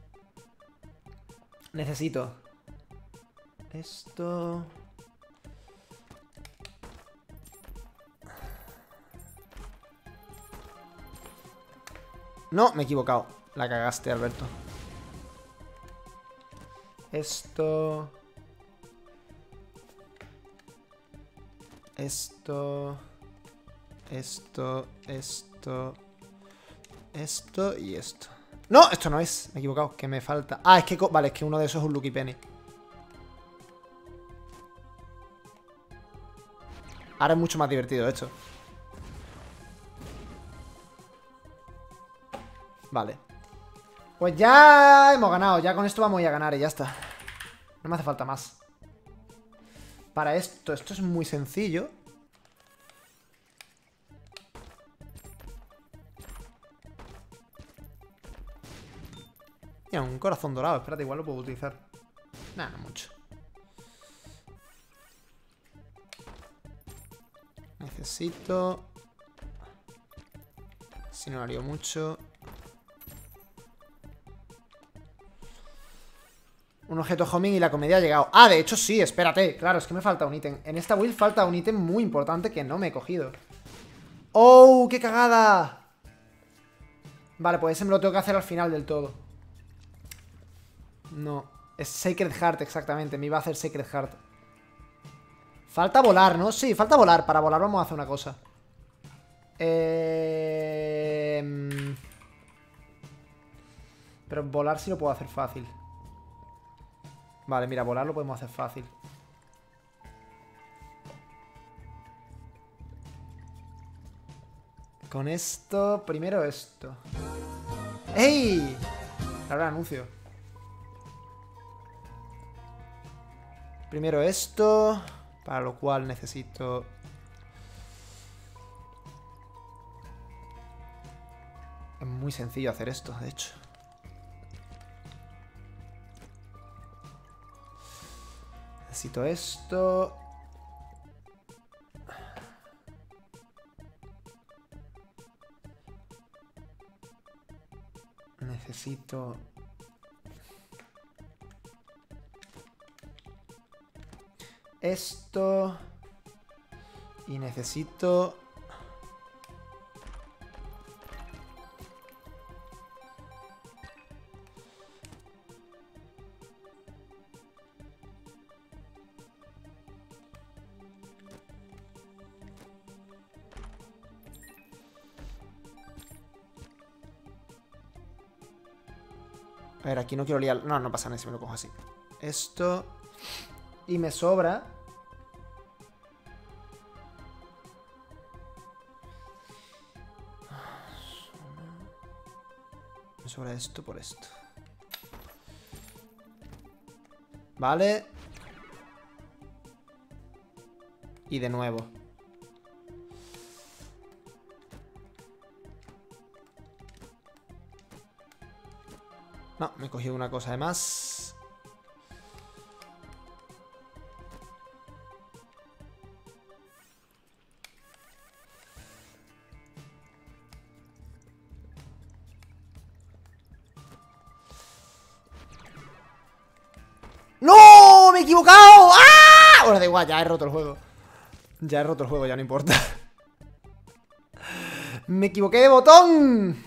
Necesito... Esto... No, me he equivocado. La cagaste, Alberto. Esto... Esto... Esto... Esto... Esto y esto. ¡No! Esto no es. Me he equivocado. Que me falta. Ah, es que... Vale, es que uno de esos es un Lucky Penny. Ahora es mucho más divertido esto. Vale. Pues ya hemos ganado. Ya con esto vamos a ir a ganar y ya está. No me hace falta más. Para esto, esto es muy sencillo. Mira, un corazón dorado. Espérate, igual lo puedo utilizar. Nah, no mucho. Necesito... Si no lo haría mucho. Un objeto homing y la comedia ha llegado. Ah, de hecho sí, espérate. Claro, es que me falta un ítem. En esta build falta un ítem muy importante que no me he cogido. ¡Oh, qué cagada! Vale, pues ese me lo tengo que hacer al final del todo. No, es Sacred Heart exactamente. Me iba a hacer Sacred Heart. Falta volar, ¿no? Sí, falta volar. Para volar vamos a hacer una cosa. Eh... Pero volar sí lo puedo hacer fácil. Vale, mira, volar lo podemos hacer fácil. Con esto... Primero esto. ¡Ey! Ahora el anuncio. Primero esto... Para lo cual necesito... Es muy sencillo hacer esto, de hecho. Necesito esto. Necesito... Esto. Y necesito... A ver, aquí no quiero liar... No, no pasa nada si me lo cojo así. Esto... Y me sobra... Me sobra esto por esto. Vale. Y de nuevo. No, me he cogido una cosa de más. ¡No! ¡Me he equivocado! ¡Ah! Bueno, da igual, ya he roto el juego. Ya he roto el juego, ya no importa. ¡Me equivoqué de botón!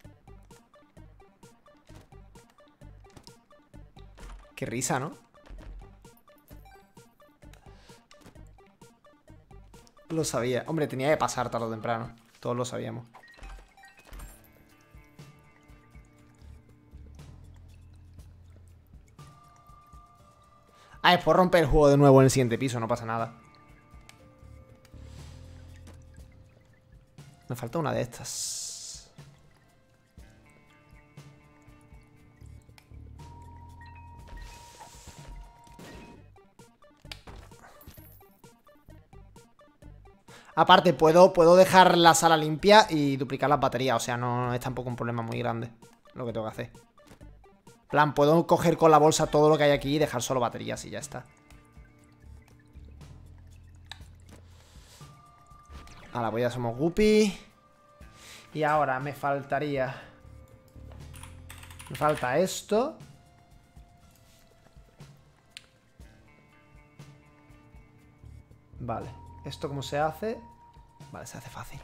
Qué risa, ¿no? Lo sabía. Hombre, tenía que pasar tarde o temprano. Todos lo sabíamos. Ah, es por romper el juego de nuevo en el siguiente piso, no pasa nada. Me falta una de estas. Aparte, puedo, puedo dejar la sala limpia y duplicar las baterías. O sea, no, no es tampoco un problema muy grande lo que tengo que hacer. En plan, puedo coger con la bolsa todo lo que hay aquí y dejar solo baterías y ya está. Ahora, pues ya somos Guppy. Y ahora me faltaría... Me falta esto. Vale. ¿Esto cómo se hace? Vale, se hace fácil.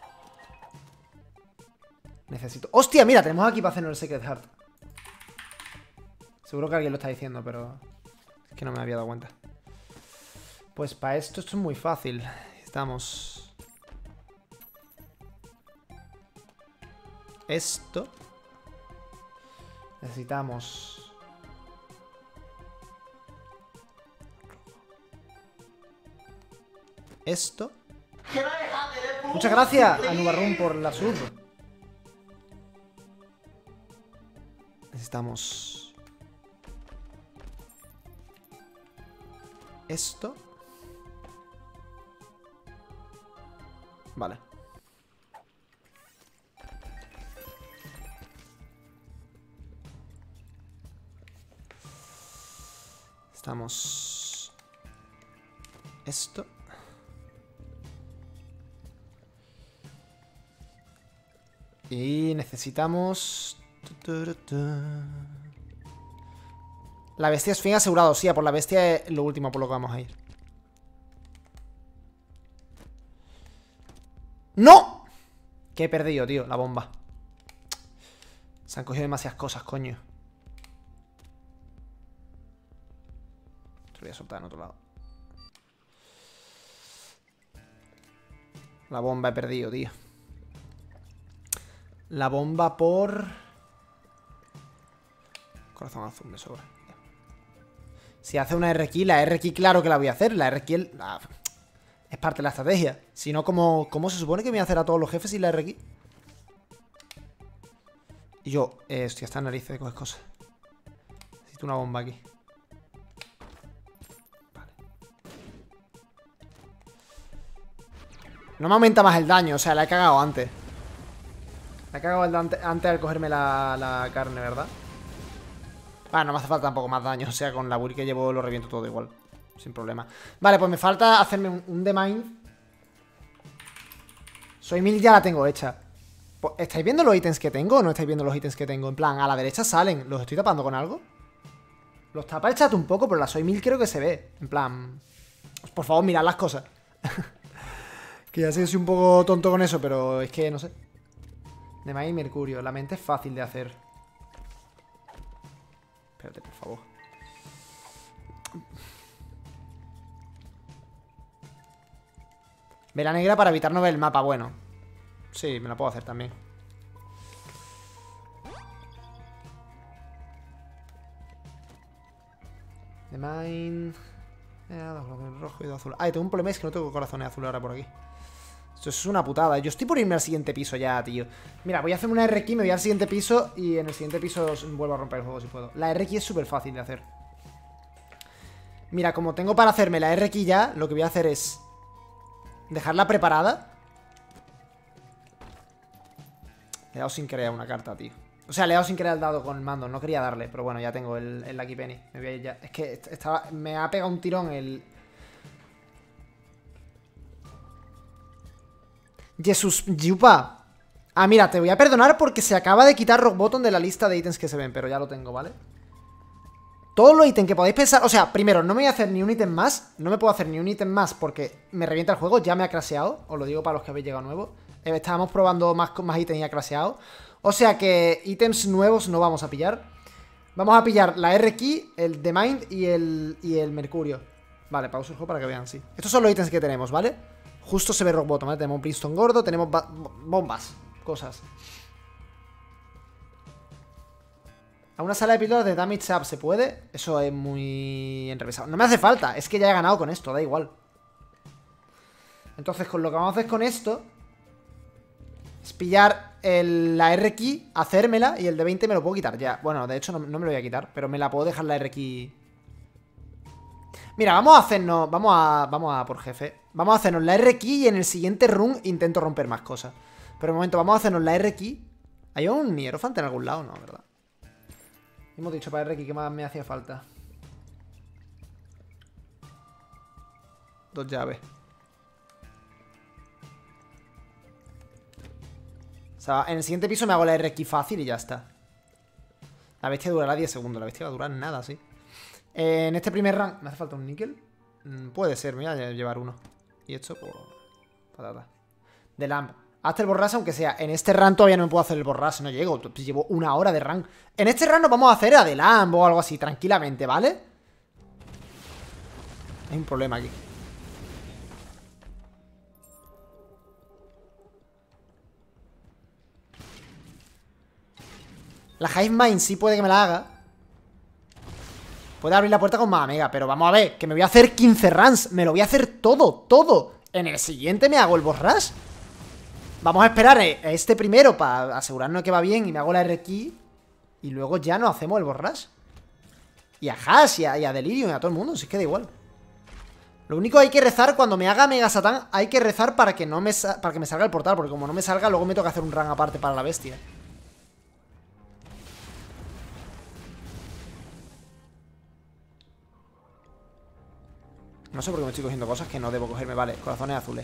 Necesito... ¡Hostia! Mira, tenemos aquí para hacernos el Secret Heart. Seguro que alguien lo está diciendo, pero... Es que no me había dado cuenta. Pues para esto, esto es muy fácil. Estamos... Esto. Necesitamos... Esto. Muchas gracias a Nubarrón por la sub. Necesitamos... Esto. Vale. Estamos... Esto. Y necesitamos... La bestia es fin asegurado. Sí, a por la bestia es lo último por lo que vamos a ir. ¡No! Que he perdido, tío, la bomba. Se han cogido demasiadas cosas, coño. Te lo voy a soltar en otro lado. La bomba he perdido, tío. La bomba por... Corazón azul me sobra. Si hace una R Q, la R Q claro que la voy a hacer. La R Q la... es parte de la estrategia. Si no, ¿cómo, ¿cómo se supone que me voy a hacer a todos los jefes sin la R Q? Y yo, eh, hostia, esta nariz de coger cosas. Necesito una bomba aquí. Vale. No me aumenta más el daño, o sea, la he cagado antes. La he cagado antes, antes al cogerme la, la carne, ¿verdad? Ah, no me hace falta tampoco más daño. O sea, con la build que llevo lo reviento todo igual. Sin problema. Vale, pues me falta hacerme un, un The Mind. Soy mil ya la tengo hecha. ¿Estáis viendo los ítems que tengo o no estáis viendo los ítems que tengo? En plan, a la derecha salen. ¿Los estoy tapando con algo? Los tapa el chat un poco, pero la Soy mil creo que se ve. En plan... Por favor, mirad las cosas. Que ya sé que soy un poco tonto con eso, pero es que no sé. The Mind y Mercurio. La mente es fácil de hacer. Espérate, por favor. Vela negra para evitar no ver el mapa. Bueno, sí, me la puedo hacer también. The Mind. Eh, rojo y dos azul. Ay, tengo un problema, es que no tengo corazones azul ahora por aquí. Esto es una putada. Yo estoy por irme al siguiente piso ya, tío. Mira, voy a hacerme una R Q, me voy al siguiente piso y en el siguiente piso vuelvo a romper el juego si puedo. La R Q es súper fácil de hacer. Mira, como tengo para hacerme la R Q ya, lo que voy a hacer es dejarla preparada. Le he dado sin querer una carta, tío. O sea, le he dado sin querer al dado con el mando. No quería darle, pero bueno, ya tengo el, el Lucky Penny. Me voy a ir ya. Es que estaba, me ha pegado un tirón el... Jesús Yupa. Ah, mira, te voy a perdonar porque se acaba de quitar Rock Bottom de la lista de ítems que se ven, pero ya lo tengo, ¿vale? Todos los ítems que podéis pensar... O sea, primero, no me voy a hacer ni un ítem más. No me puedo hacer ni un ítem más porque me revienta el juego. Ya me ha crasheado. Os lo digo para los que habéis llegado nuevos. Eh, estábamos probando más, más ítems y ha crasheado. O sea que ítems nuevos no vamos a pillar. Vamos a pillar la R Q, el The Mind y el, y el Mercurio. Vale, pauso el juego para que vean, sí. Estos son los ítems que tenemos, ¿vale? Justo se ve Rock Bottom, ¿vale? Tenemos un Princeton gordo, tenemos bombas, cosas. ¿A una sala de píldoras de Damage Up se puede? Eso es muy enrevesado. No me hace falta, es que ya he ganado con esto, da igual. Entonces, con lo que vamos a hacer con esto es pillar el, la R Q, hacérmela y el de veinte me lo puedo quitar ya. Bueno, de hecho no, no me lo voy a quitar, pero me la puedo dejar la R Q. Mira, vamos a hacernos... Vamos a... Vamos a por jefe. Vamos a hacernos la R key y en el siguiente run intento romper más cosas. Pero de momento vamos a hacernos la R key. ¿Hay un hierofante en algún lado? No, ¿verdad? Hemos dicho para R key que más me hacía falta. Dos llaves. O sea, en el siguiente piso me hago la R key fácil y ya está. La bestia durará diez segundos. La bestia va a durar nada, sí. Eh, en este primer run... ¿Me hace falta un níquel? Mm, puede ser, me voy a llevar uno. Y esto, pues... patata. De lamp. Hasta el borras, aunque sea. En este run todavía no me puedo hacer el borras. No llego. Pues llevo una hora de run. En este run nos vamos a hacer a de lamp o algo así, tranquilamente, ¿vale? Hay un problema aquí. La Hive Mind sí puede que me la haga. Puede abrir la puerta con más mega, pero vamos a ver, que me voy a hacer quince runs. Me lo voy a hacer todo, todo. En el siguiente me hago el boss rush. Vamos a esperar a este primero para asegurarnos que va bien y me hago la R key. Y luego ya nos hacemos el boss rush. Y a Hash y a, y a Delirium y a todo el mundo, si es que da igual. Lo único que hay que rezar cuando me haga Mega Satán, hay que rezar para que, no me, para que me salga el portal. Porque como no me salga, luego me toca hacer un run aparte para la bestia. No sé por qué me estoy cogiendo cosas que no debo cogerme. Vale, corazones azules.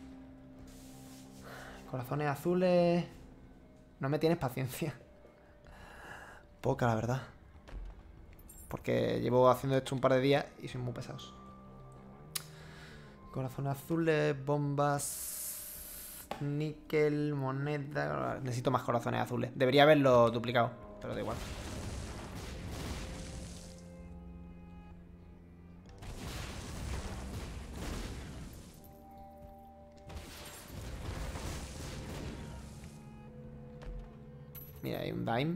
Corazones azules... No me tienes paciencia. Poca, la verdad. Porque llevo haciendo esto un par de días y soy muy pesados. Corazones azules, bombas... níquel, moneda... Necesito más corazones azules. Debería haberlo duplicado, pero da igual. Mira, hay un dime.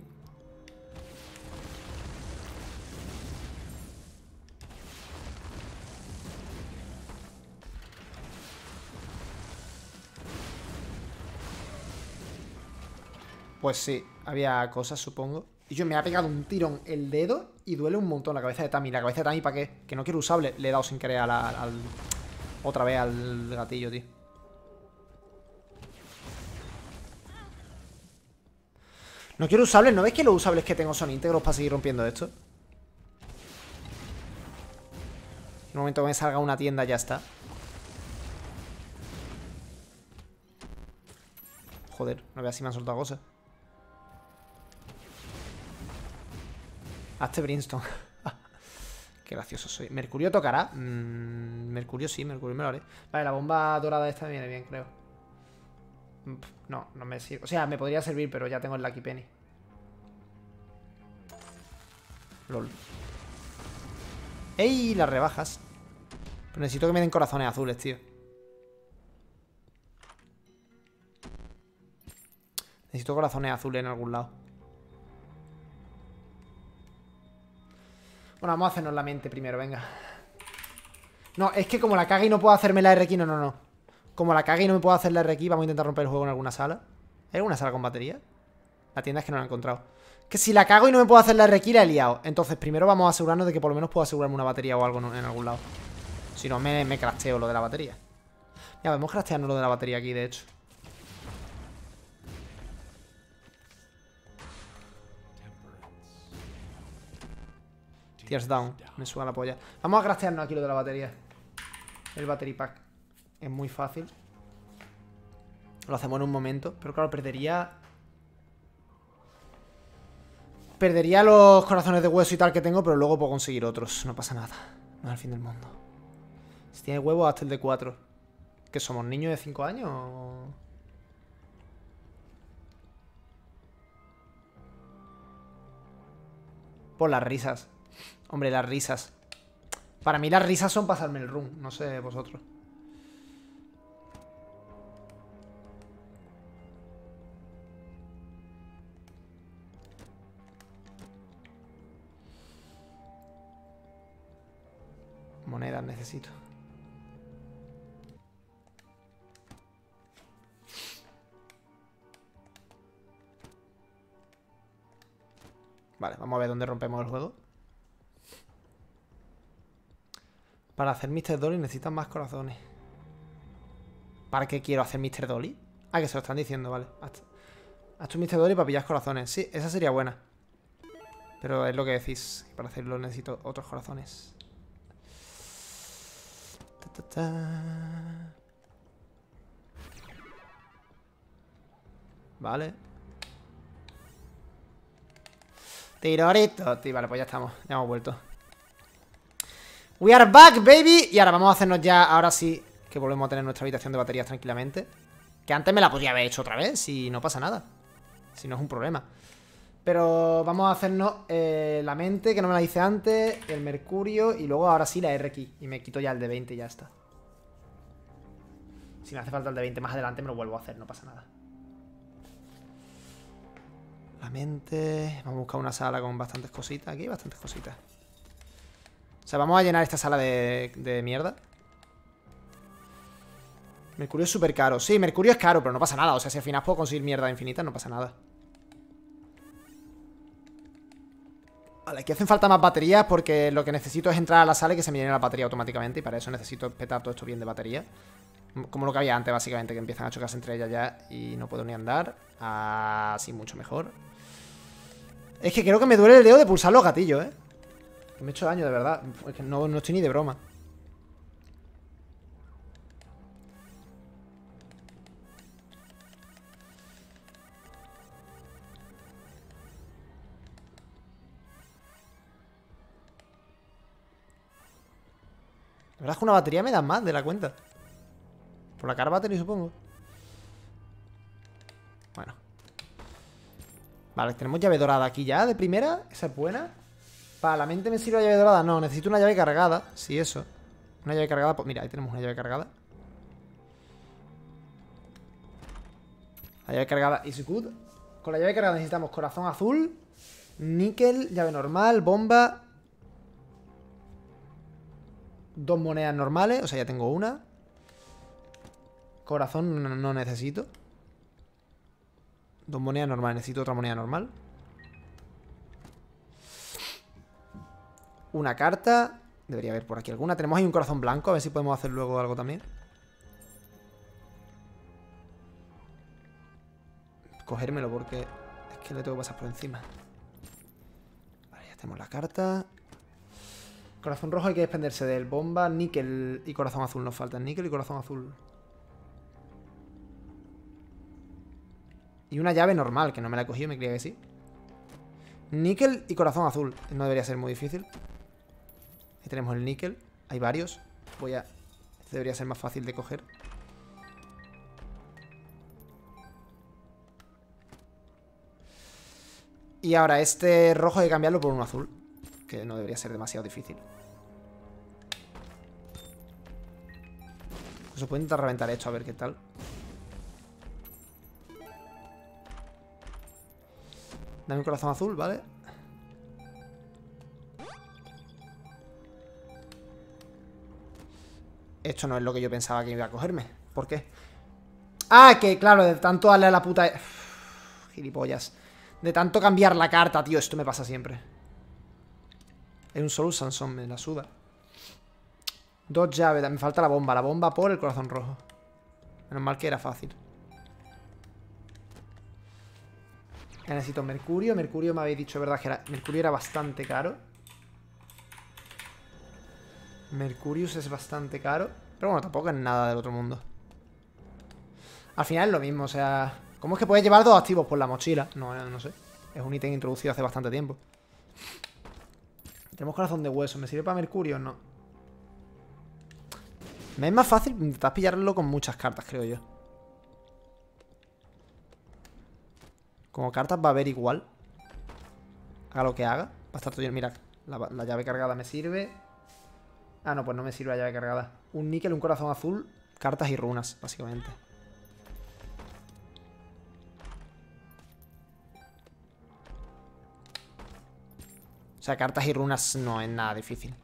Pues sí, había cosas, supongo. Y yo me ha pegado un tirón el dedo y duele un montón la cabeza de Tami. ¿La cabeza de Tami para qué? Que no quiero usable. Le he dado sin querer a la, al... otra vez al gatillo, tío. No quiero usables. ¿No ves que los usables que tengo son íntegros para seguir rompiendo esto? En el momento que me salga una tienda ya está. Joder, no veas si me han soltado cosas. Hazte Brimstone. Qué gracioso soy. ¿Mercurio tocará? Mm, Mercurio sí, Mercurio me lo haré. Vale, la bomba dorada esta me viene bien, creo. No, no me sirve. O sea, me podría servir, pero ya tengo el Lucky Penny. Lol. ¡Ey! Las rebajas. Pero necesito que me den corazones azules, tío. Necesito corazones azules en algún lado. Bueno, vamos a hacernos la mente primero, venga. No, es que como la cague y no puedo hacerme la R key, no, no, no. Como la cague y no me puedo hacer la R key, vamos a intentar romper el juego en alguna sala. ¿Hay alguna sala con batería? La tienda es que no la he encontrado. Que si la cago y no me puedo hacer la R key, la he liado. Entonces primero vamos a asegurarnos de que por lo menos puedo asegurarme una batería o algo en, en algún lado. Si no, me, me crasteo lo de la batería. Ya, vamos crasteando lo de la batería aquí, de hecho. Tears down, me suba la polla. Vamos a craftearnos aquí lo de la batería. El battery pack es muy fácil. Lo hacemos en un momento. Pero claro, perdería... Perdería los corazones de hueso y tal que tengo, pero luego puedo conseguir otros. No pasa nada. No es el fin del mundo. Si tiene huevos, hasta el de cuatro. ¿Qué somos? ¿Niños de cinco años? O... Por las risas. Hombre, las risas. Para mí las risas son pasarme el run. No sé vosotros. Monedas necesito. Vale, vamos a ver dónde rompemos el juego. Para hacer mister Dolly necesitan más corazones. ¿Para qué quiero hacer mister Dolly? Ah, que se lo están diciendo, vale. Haz tu mister Dolly para pillar corazones. Sí, esa sería buena. Pero es lo que decís. Para hacerlo necesito otros corazones. Ta, ta, ta. Vale. Tirorito. Sí, vale, pues ya estamos. Ya hemos vuelto. We are back, baby. Y ahora vamos a hacernos ya, ahora sí, que volvemos a tener nuestra habitación de baterías tranquilamente. Que antes me la podría haber hecho otra vez, si no pasa nada. Si no es un problema. Pero vamos a hacernos eh, la mente, que no me la hice antes, el mercurio y luego ahora sí la R aquí. Y me quito ya el de veinte y ya está. Si me hace falta el de veinte más adelante me lo vuelvo a hacer, no pasa nada. La mente... Vamos a buscar una sala con bastantes cositas. Aquí hay bastantes cositas. O sea, vamos a llenar esta sala de, de mierda. Mercurio es súper caro. Sí, Mercurio es caro, pero no pasa nada. O sea, si al final puedo conseguir mierda infinita, no pasa nada. Vale, aquí hacen falta más baterías porque lo que necesito es entrar a la sala y que se me llene la batería automáticamente. Y para eso necesito petar todo esto bien de batería. Como lo que había antes, básicamente, que empiezan a chocarse entre ellas ya y no puedo ni andar. Así, mucho mejor. Es que creo que me duele el dedo de pulsar los gatillos, ¿eh? Me he hecho daño, de verdad. Es que no, no estoy ni de broma. La verdad es que una batería me da más de la cuenta. Por la car battery, supongo. Bueno. Vale, tenemos llave dorada aquí ya, de primera. Esa es buena. Para la mente me sirve la llave dorada. No, necesito una llave cargada. Sí, eso. Una llave cargada. Pues mira, ahí tenemos una llave cargada. La llave cargada is good. Con la llave cargada necesitamos corazón azul, níquel, llave normal, bomba, dos monedas normales. O sea, ya tengo una. Corazón no, no necesito. Dos monedas normales. Necesito otra moneda normal. Una carta. Debería haber por aquí alguna. Tenemos ahí un corazón blanco. A ver si podemos hacer luego algo también. Cogérmelo porque es que le tengo que pasar por encima. Vale, ya tenemos la carta. Corazón rojo hay que desprenderse del bomba, níquel y corazón azul. Nos faltan níquel y corazón azul. Y una llave normal, que no me la he cogido, me creía que sí. Níquel y corazón azul. No debería ser muy difícil. Ahí tenemos el níquel. Hay varios. Voy a... Este debería ser más fácil de coger. Y ahora este rojo hay que cambiarlo por uno azul. Que no debería ser demasiado difícil. Pues puedo intentar reventar esto a ver qué tal. Dame un corazón azul, ¿vale? Esto no es lo que yo pensaba que iba a cogerme. ¿Por qué? Ah, que claro, de tanto darle a la puta... Uf, gilipollas. De tanto cambiar la carta, tío. Esto me pasa siempre. Es un Soul Sansón, me la suda. Dos llaves, me falta la bomba. La bomba por el corazón rojo. Menos mal que era fácil. Ya necesito mercurio. Mercurio me habéis dicho, ¿verdad? Que era... Mercurio era bastante caro. Mercurius es bastante caro. Pero bueno, tampoco es nada del otro mundo. Al final es lo mismo, o sea... ¿Cómo es que puedes llevar dos activos por la mochila? No, no sé. Es un ítem introducido hace bastante tiempo. Tenemos corazón de hueso. ¿Me sirve para mercurio? No. Me es más fácil intentar pillarlo con muchas cartas, creo yo. Como cartas va a haber igual. Haga lo que haga. Va a estar todo bien. Mira, la, la llave cargada me sirve. Ah, no, pues no me sirve la llave cargada. Un níquel, un corazón azul, cartas y runas, básicamente. O sea, cartas y runas no es nada difícil.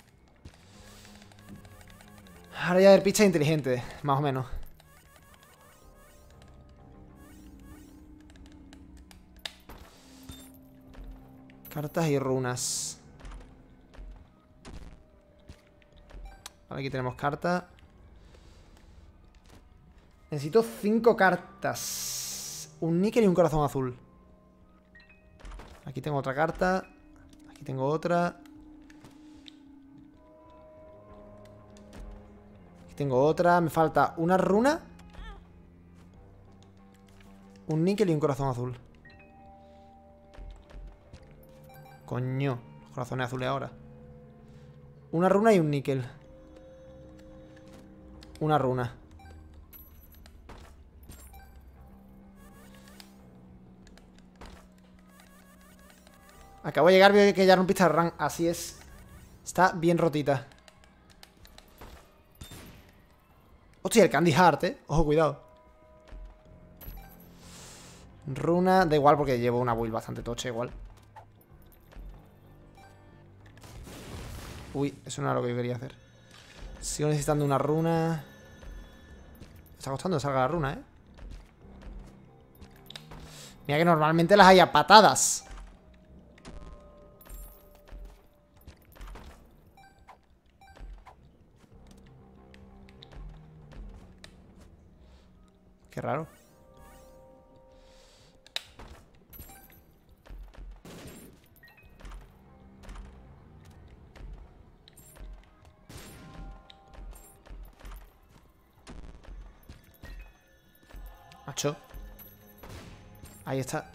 Ahora ya ver picha inteligente, más o menos. Cartas y runas. Vale, aquí tenemos carta. Necesito cinco cartas. Un níquel y un corazón azul. Aquí tengo otra carta. Aquí tengo otra. Aquí tengo otra. Me falta una runa. Un níquel y un corazón azul. Coño. Los corazones azules ahora. Una runa y un níquel. Una runa. Acabo de llegar, veo que ya rompiste el run. Así es. Está bien rotita. Hostia, el Candy Heart, eh. Ojo, cuidado. Runa, da igual porque llevo una build bastante tocha igual. Uy, eso no era lo que yo quería hacer. Sigo necesitando una runa. Me está costando que salga la runa, eh. Mira que normalmente las hay a patadas. Qué raro. Macho. Ahí está.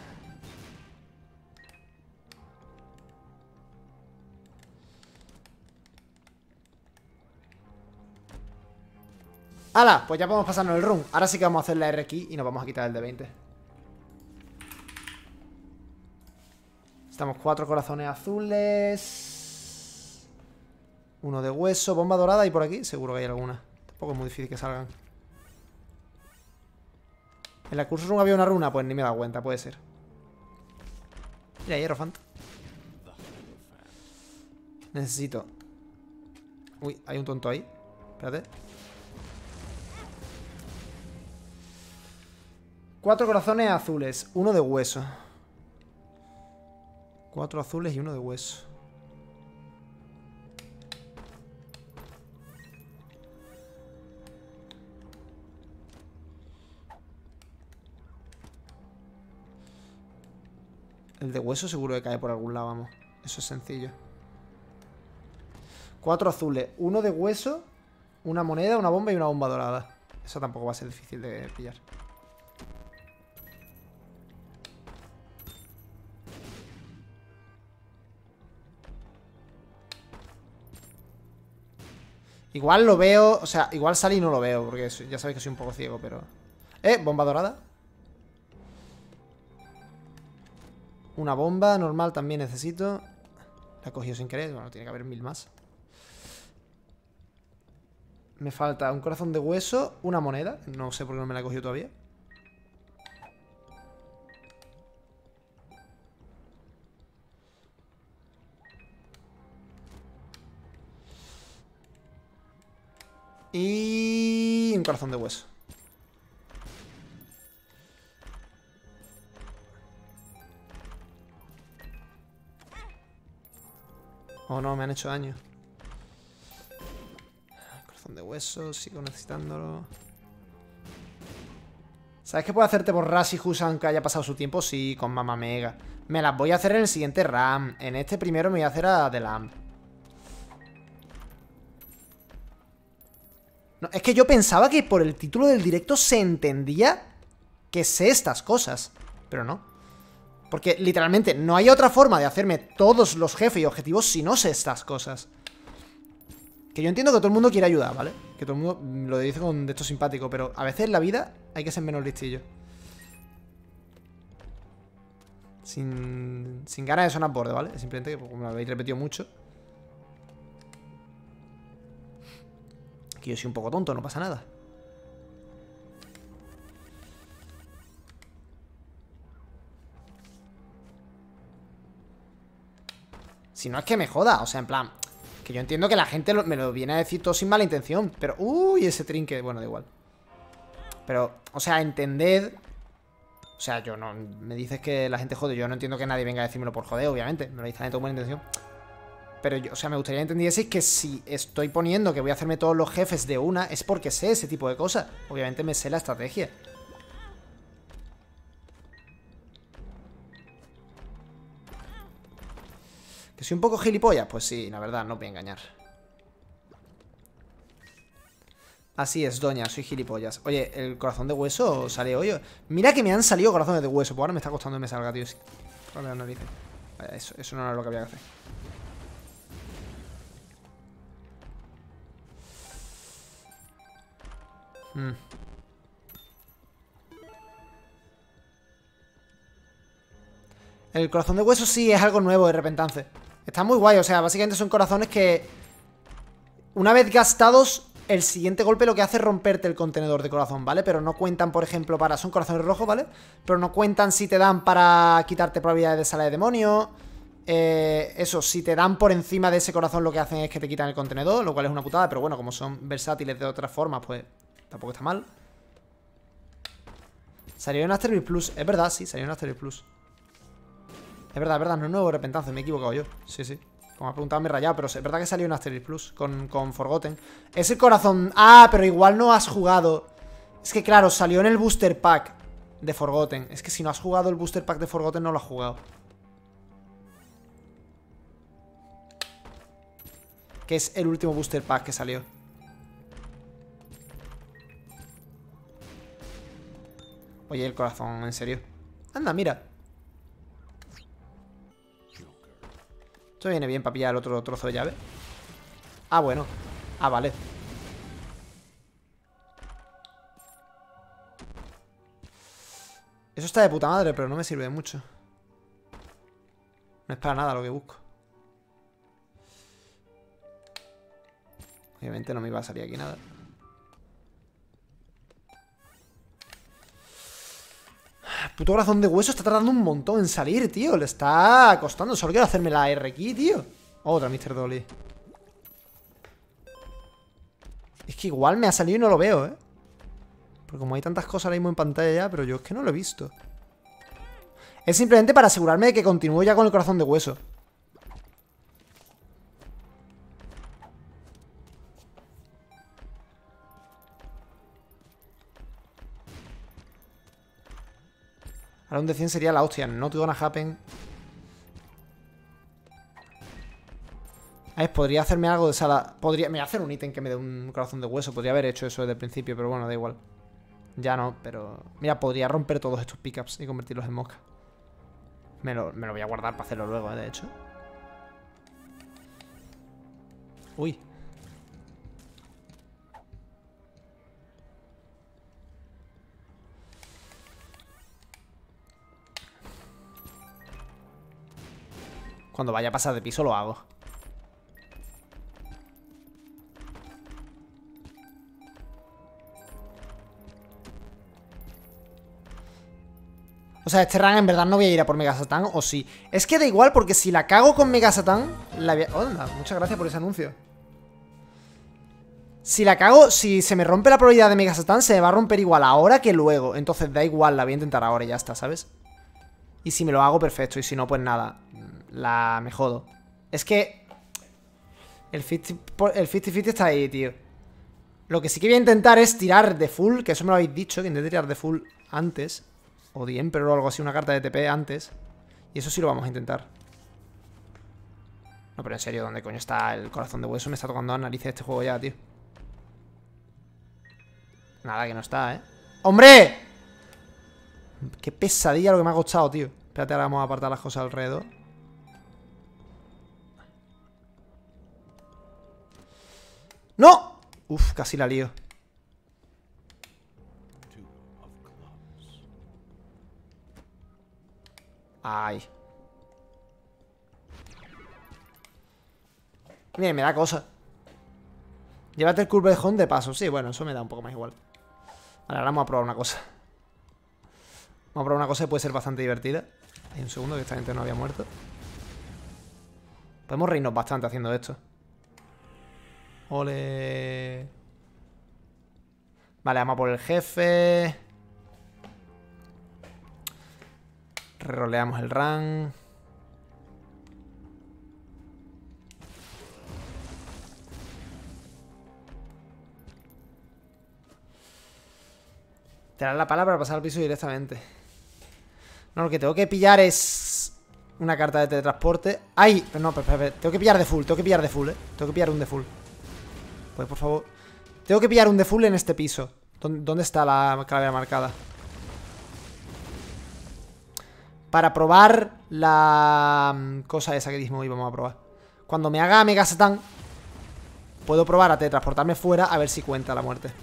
¡Hala! Pues ya podemos pasarnos el run. Ahora sí que vamos a hacer la R key y nos vamos a quitar el de veinte. Estamos cuatro corazones azules. Uno de hueso, bomba dorada y por aquí seguro que hay alguna. Tampoco es muy difícil que salgan. ¿En la curso run había una runa? Pues ni me he dado cuenta, puede ser. Mira, Hierofant. Necesito. Uy, hay un tonto ahí. Espérate. Cuatro corazones azules, uno de hueso. Cuatro azules y uno de hueso. El de hueso seguro que cae por algún lado, vamos. Eso es sencillo. Cuatro azules, uno de hueso, una moneda, una bomba y una bomba dorada. Eso tampoco va a ser difícil de pillar. Igual lo veo, o sea, igual sale y no lo veo, porque ya sabéis que soy un poco ciego, pero... Eh, bomba dorada. Una bomba normal también necesito. La he cogido sin querer, bueno, tiene que haber mil más. Me falta un corazón de hueso, una moneda. No sé por qué no me la he cogido todavía. Y... un corazón de hueso. Oh no, me han hecho daño. Corazón de hueso, sigo necesitándolo. ¿Sabes qué puedo hacerte por Rasihus aunque haya pasado su tiempo? Sí, con Mama Mega. Me las voy a hacer en el siguiente RAM. En este primero me voy a hacer a The Lamb. No, es que yo pensaba que por el título del directo se entendía que sé estas cosas, pero no. Porque literalmente no hay otra forma de hacerme todos los jefes y objetivos si no sé estas cosas. Que yo entiendo que todo el mundo quiere ayudar, ¿vale? Que todo el mundo lo dice con de esto simpático, pero a veces en la vida hay que ser menos listillo. Sin, sin ganas de sonar borde, ¿vale? Simplemente que como me lo habéis repetido mucho. Que yo soy un poco tonto, no pasa nada. Si no es que me joda, o sea, en plan... Que yo entiendo que la gente lo, me lo viene a decir todo sin mala intención. Pero... Uy, ese trinque... Bueno, da igual. Pero, o sea, entended... O sea, yo no... Me dices que la gente jode. Yo no entiendo que nadie venga a decírmelo por joder, obviamente. Me lo dice de toda buena intención. Pero, yo, o sea, me gustaría que entendieseis que si estoy poniendo que voy a hacerme todos los jefes de una, es porque sé ese tipo de cosas. Obviamente me sé la estrategia. ¿Que soy un poco gilipollas? Pues sí, la verdad, no os voy a engañar. Así es, doña, soy gilipollas. Oye, ¿el corazón de hueso sale hoy? Mira que me han salido corazones de hueso. Pues ahora me está costando que me salga, tío. Vale, no dice. Vaya, eso, eso no era lo que había que hacer. Hmm. El corazón de hueso sí es algo nuevo de repentance. Está muy guay, o sea, básicamente son corazones que una vez gastados, el siguiente golpe lo que hace es romperte el contenedor de corazón, ¿vale? Pero no cuentan, por ejemplo, para... Son corazones rojos, ¿vale? Pero no cuentan si te dan para quitarte probabilidades de sala de demonio. eh, Eso, si te dan por encima de ese corazón, lo que hacen es que te quitan el contenedor, lo cual es una putada. Pero bueno, como son versátiles de otras formas, pues tampoco está mal. Salió en Asterix Plus, es verdad, sí, salió en Asterix Plus. Es verdad, es verdad, no es nuevo repentance, me he equivocado yo. Sí, sí. Como me ha preguntado, me he rayado, pero es verdad que salió en Asterix Plus con, con Forgotten. Ese corazón... Ah, pero igual no has jugado. Es que claro, salió en el Booster Pack de Forgotten. Es que si no has jugado el Booster Pack de Forgotten, no lo has jugado. Que es el último Booster Pack que salió. Oye, el corazón, en serio. Anda, mira. Esto viene bien para pillar el otro trozo de llave. Ah, bueno. Ah, vale. Eso está de puta madre, pero no me sirve de mucho. No es para nada lo que busco. Obviamente no me iba a salir aquí nada. Puto corazón de hueso está tardando un montón en salir, tío. Le está costando. Solo quiero hacerme la R aquí, tío. Otra mister Dolly. Es que igual me ha salido y no lo veo, ¿eh? Porque como hay tantas cosas ahora mismo en pantalla ya, pero yo es que no lo he visto. Es simplemente para asegurarme de que continúe ya con el corazón de hueso. Ahora un de cien sería la hostia. Not gonna happen. A ver, podría hacerme algo de sala. Podría. Me voy a hacer un ítem que me dé un corazón de hueso. Podría haber hecho eso desde el principio, pero bueno, da igual. Ya no, pero... Mira, podría romper todos estos pickups y convertirlos en mosca. Me lo, me lo voy a guardar para hacerlo luego, ¿eh? De hecho. Uy. Cuando vaya a pasar de piso lo hago. O sea, este run en verdad no voy a ir a por Mega Satan, o sí. Es que da igual, porque si la cago con Mega Satan, la voy a... Onda, muchas gracias por ese anuncio. Si la cago, si se me rompe la probabilidad de Mega Satan, se me va a romper igual ahora que luego. Entonces da igual, la voy a intentar ahora y ya está, ¿sabes? Y si me lo hago, perfecto. Y si no, pues nada, la me jodo. Es que el cincuenta el cincuenta está ahí, tío. Lo que sí que voy a intentar es tirar de full, que eso me lo habéis dicho, que intenté tirar de full antes. O The Emperor o algo así, una carta de T P antes. Y eso sí lo vamos a intentar. No, pero en serio, ¿dónde coño está el corazón de hueso? Me está tocando las narices este juego ya, tío. Nada, que no está, ¿eh? ¡Hombre! Qué pesadilla lo que me ha costado, tío. Espérate, ahora vamos a apartar las cosas alrededor. ¡No! Uf, casi la lío. Ay. Mira, me da cosa. Llévate el curvejón de paso. Sí, bueno, eso me da un poco más igual. Vale, ahora vamos a probar una cosa. Vamos a probar una cosa que puede ser bastante divertida. Hay un segundo que esta gente no había muerto. Podemos reírnos bastante haciendo esto. Ole. Vale, vamos a por el jefe. Reroleamos el run. Te la pala para pasar al piso directamente. No, lo que tengo que pillar es una carta de teletransporte. ¡Ay! Pero no, espera, espera. Tengo que pillar de full, tengo que pillar de full, eh. Tengo que pillar un de full. Pues por favor. Tengo que pillar un de full en este piso. ¿Dónde está la calavera marcada? Para probar la cosa esa que dijimos y vamos a probar. Cuando me haga Mega Satán, puedo probar a teletransportarme fuera a ver si cuenta la muerte.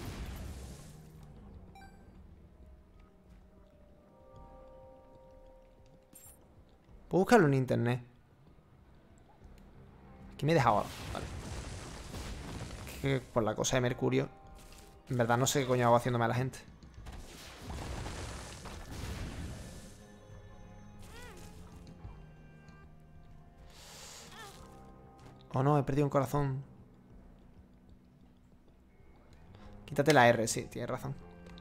Puedo buscarlo en internet. Aquí me he dejado. Vale. Que por la cosa de Mercurio. En verdad no sé qué coño hago haciéndome a la gente. Oh no, he perdido un corazón. Quítate la R, sí, tienes razón.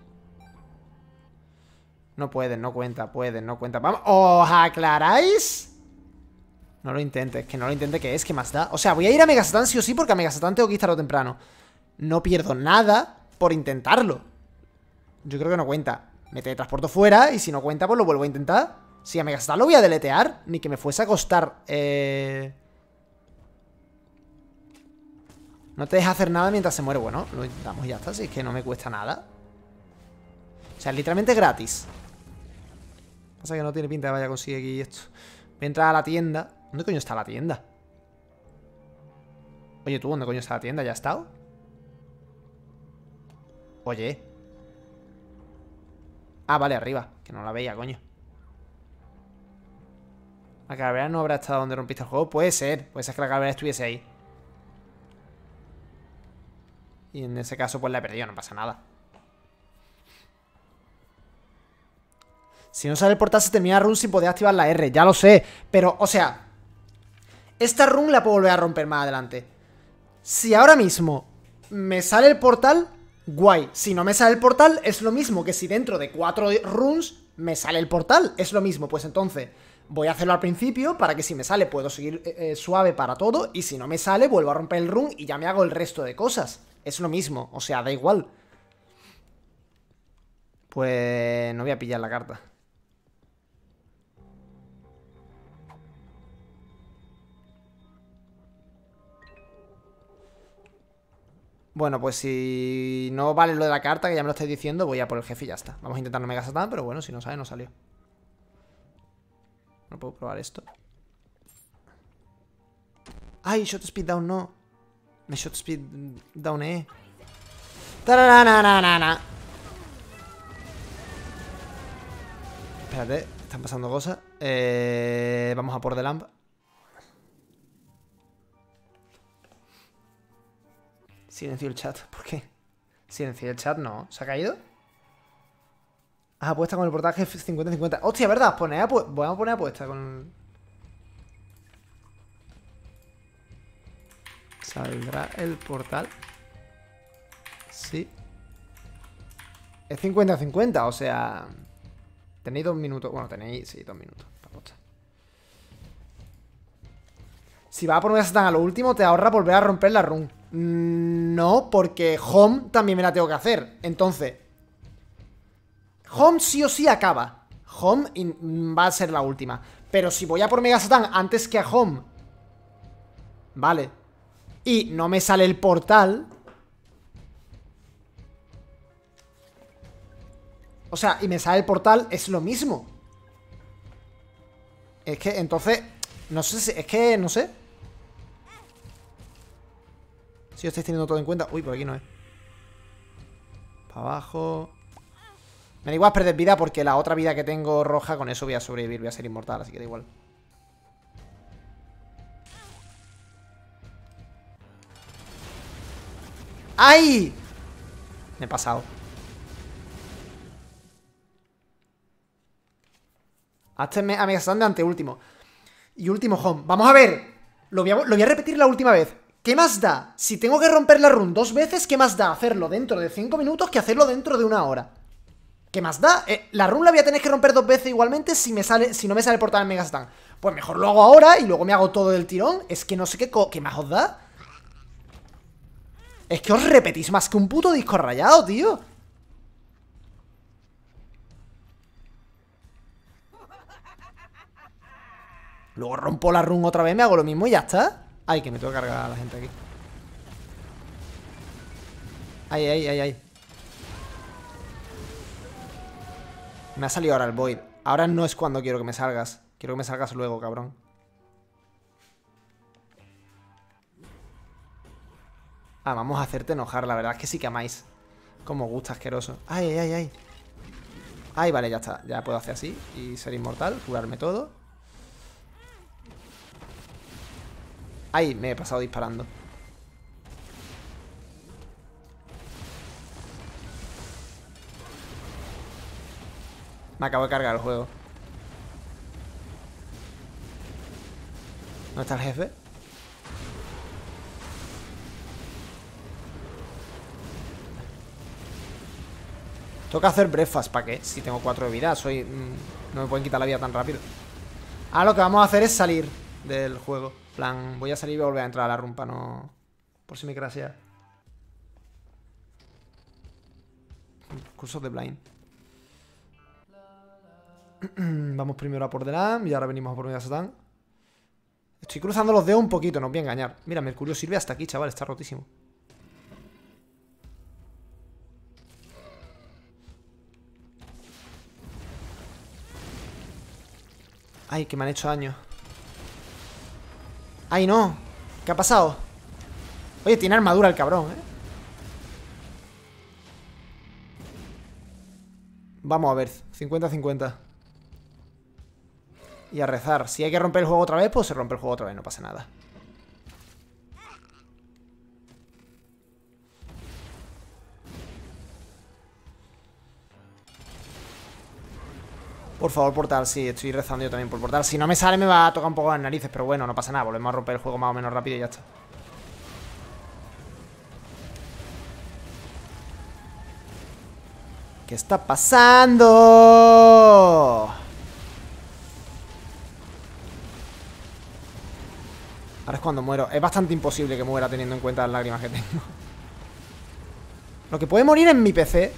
No pueden, no cuenta, pueden, no cuenta. ¡Vamos! ¿Os aclaráis? No lo intentes, que no lo intente, que es, que más da. O sea, voy a ir a Mega Satán sí o sí, porque a Mega Satán tengo que estarlo temprano. No pierdo nada por intentarlo. Yo creo que no cuenta. Me teletransporto fuera y si no cuenta, pues lo vuelvo a intentar. Si a Mega Satán lo voy a deletear, ni que me fuese a costar. Eh... No te deja hacer nada mientras se muere. Bueno, lo intentamos y ya está, si es que no me cuesta nada. O sea, literalmente gratis. Pasa que no tiene pinta de vaya a conseguir aquí esto. Voy a entrar a la tienda. ¿Dónde coño está la tienda? Oye, tú, ¿dónde coño está la tienda? ¿Ya ha estado? Oye. Ah, vale, arriba. Que no la veía, coño. La calavera no habrá estado donde rompiste el juego. Puede ser. Puede ser que la calavera estuviese ahí. Y en ese caso, pues la he perdido. No pasa nada. Si no sale el portal se termina la run sin poder activar la R. Ya lo sé. Pero, o sea, esta run la puedo volver a romper más adelante. Si ahora mismo me sale el portal, guay. Si no me sale el portal, es lo mismo que si dentro de cuatro runs me sale el portal. Es lo mismo. Pues entonces voy a hacerlo al principio para que si me sale puedo seguir eh, suave para todo. Y si no me sale, vuelvo a romper el run y ya me hago el resto de cosas. Es lo mismo. O sea, da igual. Pues no voy a pillar la carta. Bueno, pues si no vale lo de la carta, que ya me lo estáis diciendo, voy a por el jefe y ya está. Vamos a intentar no Mega Satán, pero bueno, si no sale, no salió. No puedo probar esto. ¡Ay! Shot Speed Down no. Me Shot Speed Down eh. ¡Tararana! Espérate, están pasando cosas. Eh, vamos a por The Lamp. Silencio el chat, ¿por qué? Silencio el chat, no. ¿Se ha caído? Ah, apuesta con el portaje cincuenta cincuenta. Hostia, ¿verdad? Poner apu Voy a poner apuesta con... ¿Saldrá el portal? Sí. Es cincuenta cincuenta, o sea... Tenéis dos minutos. Bueno, tenéis, sí, dos minutos para apostar. Si vas a poner a Satán a lo último, te ahorra volver a romper la run. No, porque Home también me la tengo que hacer. Entonces Home sí o sí acaba. Home va a ser la última. Pero si voy a por Mega Satán antes que a Home, vale, y no me sale el portal, o sea, y me sale el portal, es lo mismo. Es que entonces no sé si, es que no sé si os estáis teniendo todo en cuenta. Uy, por aquí no es. Para abajo. Me da igual perder vida porque la otra vida que tengo roja, con eso voy a sobrevivir, voy a ser inmortal, así que da igual. ¡Ay! Me he pasado. Hasta a Mega Satán de anteúltimo. Y último home. Vamos a ver. Lo voy a, lo voy a repetir la última vez. ¿Qué más da? Si tengo que romper la run dos veces, ¿qué más da hacerlo dentro de cinco minutos que hacerlo dentro de una hora? ¿Qué más da? Eh, la run la voy a tener que romper dos veces igualmente si me sale, si no me sale el portal en Mega Satán. Pues mejor lo hago ahora y luego me hago todo del tirón. Es que no sé qué, qué más os da. Es que os repetís más que un puto disco rayado, tío. Luego rompo la run otra vez, me hago lo mismo y ya está. Ay, que me tengo que cargar a la gente aquí. Ay, ay, ay, ay. Me ha salido ahora el Void. Ahora no es cuando quiero que me salgas. Quiero que me salgas luego, cabrón. Ah, vamos a hacerte enojar. La verdad es que sí que amáis. Como gusta, asqueroso. Ay, ay, ay, ay. Ay, vale, ya está. Ya puedo hacer así y ser inmortal, curarme todo. Ay, me he pasado disparando. Me acabo de cargar el juego. ¿Dónde está el jefe? Tengo que hacer breakfast, ¿para qué? Si tengo cuatro de vida, soy... Mmm, no me pueden quitar la vida tan rápido. Ahora lo que vamos a hacer es salir del juego. En plan, voy a salir y voy a volver a entrar a la rumpa, no... Por si me crasea. Cursos de blind. Vamos primero a por Delam y ahora venimos a por Mega Satán. Estoy cruzando los dedos un poquito, no os voy a engañar. Mira, Mercurio sirve hasta aquí, chaval, está rotísimo. Ay, que me han hecho daño. Ay, no. ¿Qué ha pasado? Oye, tiene armadura el cabrón, eh. Vamos a ver, cincuenta cincuenta. Y a rezar. Si hay que romper el juego otra vez, pues se rompe el juego otra vez, no pasa nada. Por favor, portal, sí, estoy rezando yo también por portal. Si no me sale me va a tocar un poco las narices, pero bueno, no pasa nada. Volvemos a romper el juego más o menos rápido y ya está. ¿Qué está pasando? Ahora es cuando muero. Es bastante imposible que muera teniendo en cuenta las lágrimas que tengo. Lo que puede morir en mi P C.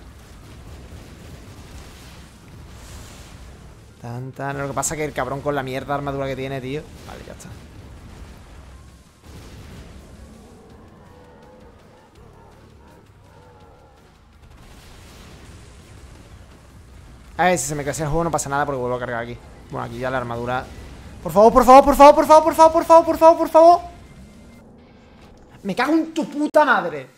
Tan, tan. Lo que pasa es que el cabrón con la mierda de armadura que tiene, tío. Vale, ya está. A ver, si se me crece el juego no pasa nada porque vuelvo a cargar aquí. Bueno, aquí ya la armadura. Por favor, por favor, por favor, por favor, por favor, por favor, por favor, por favor. Me cago en tu puta madre.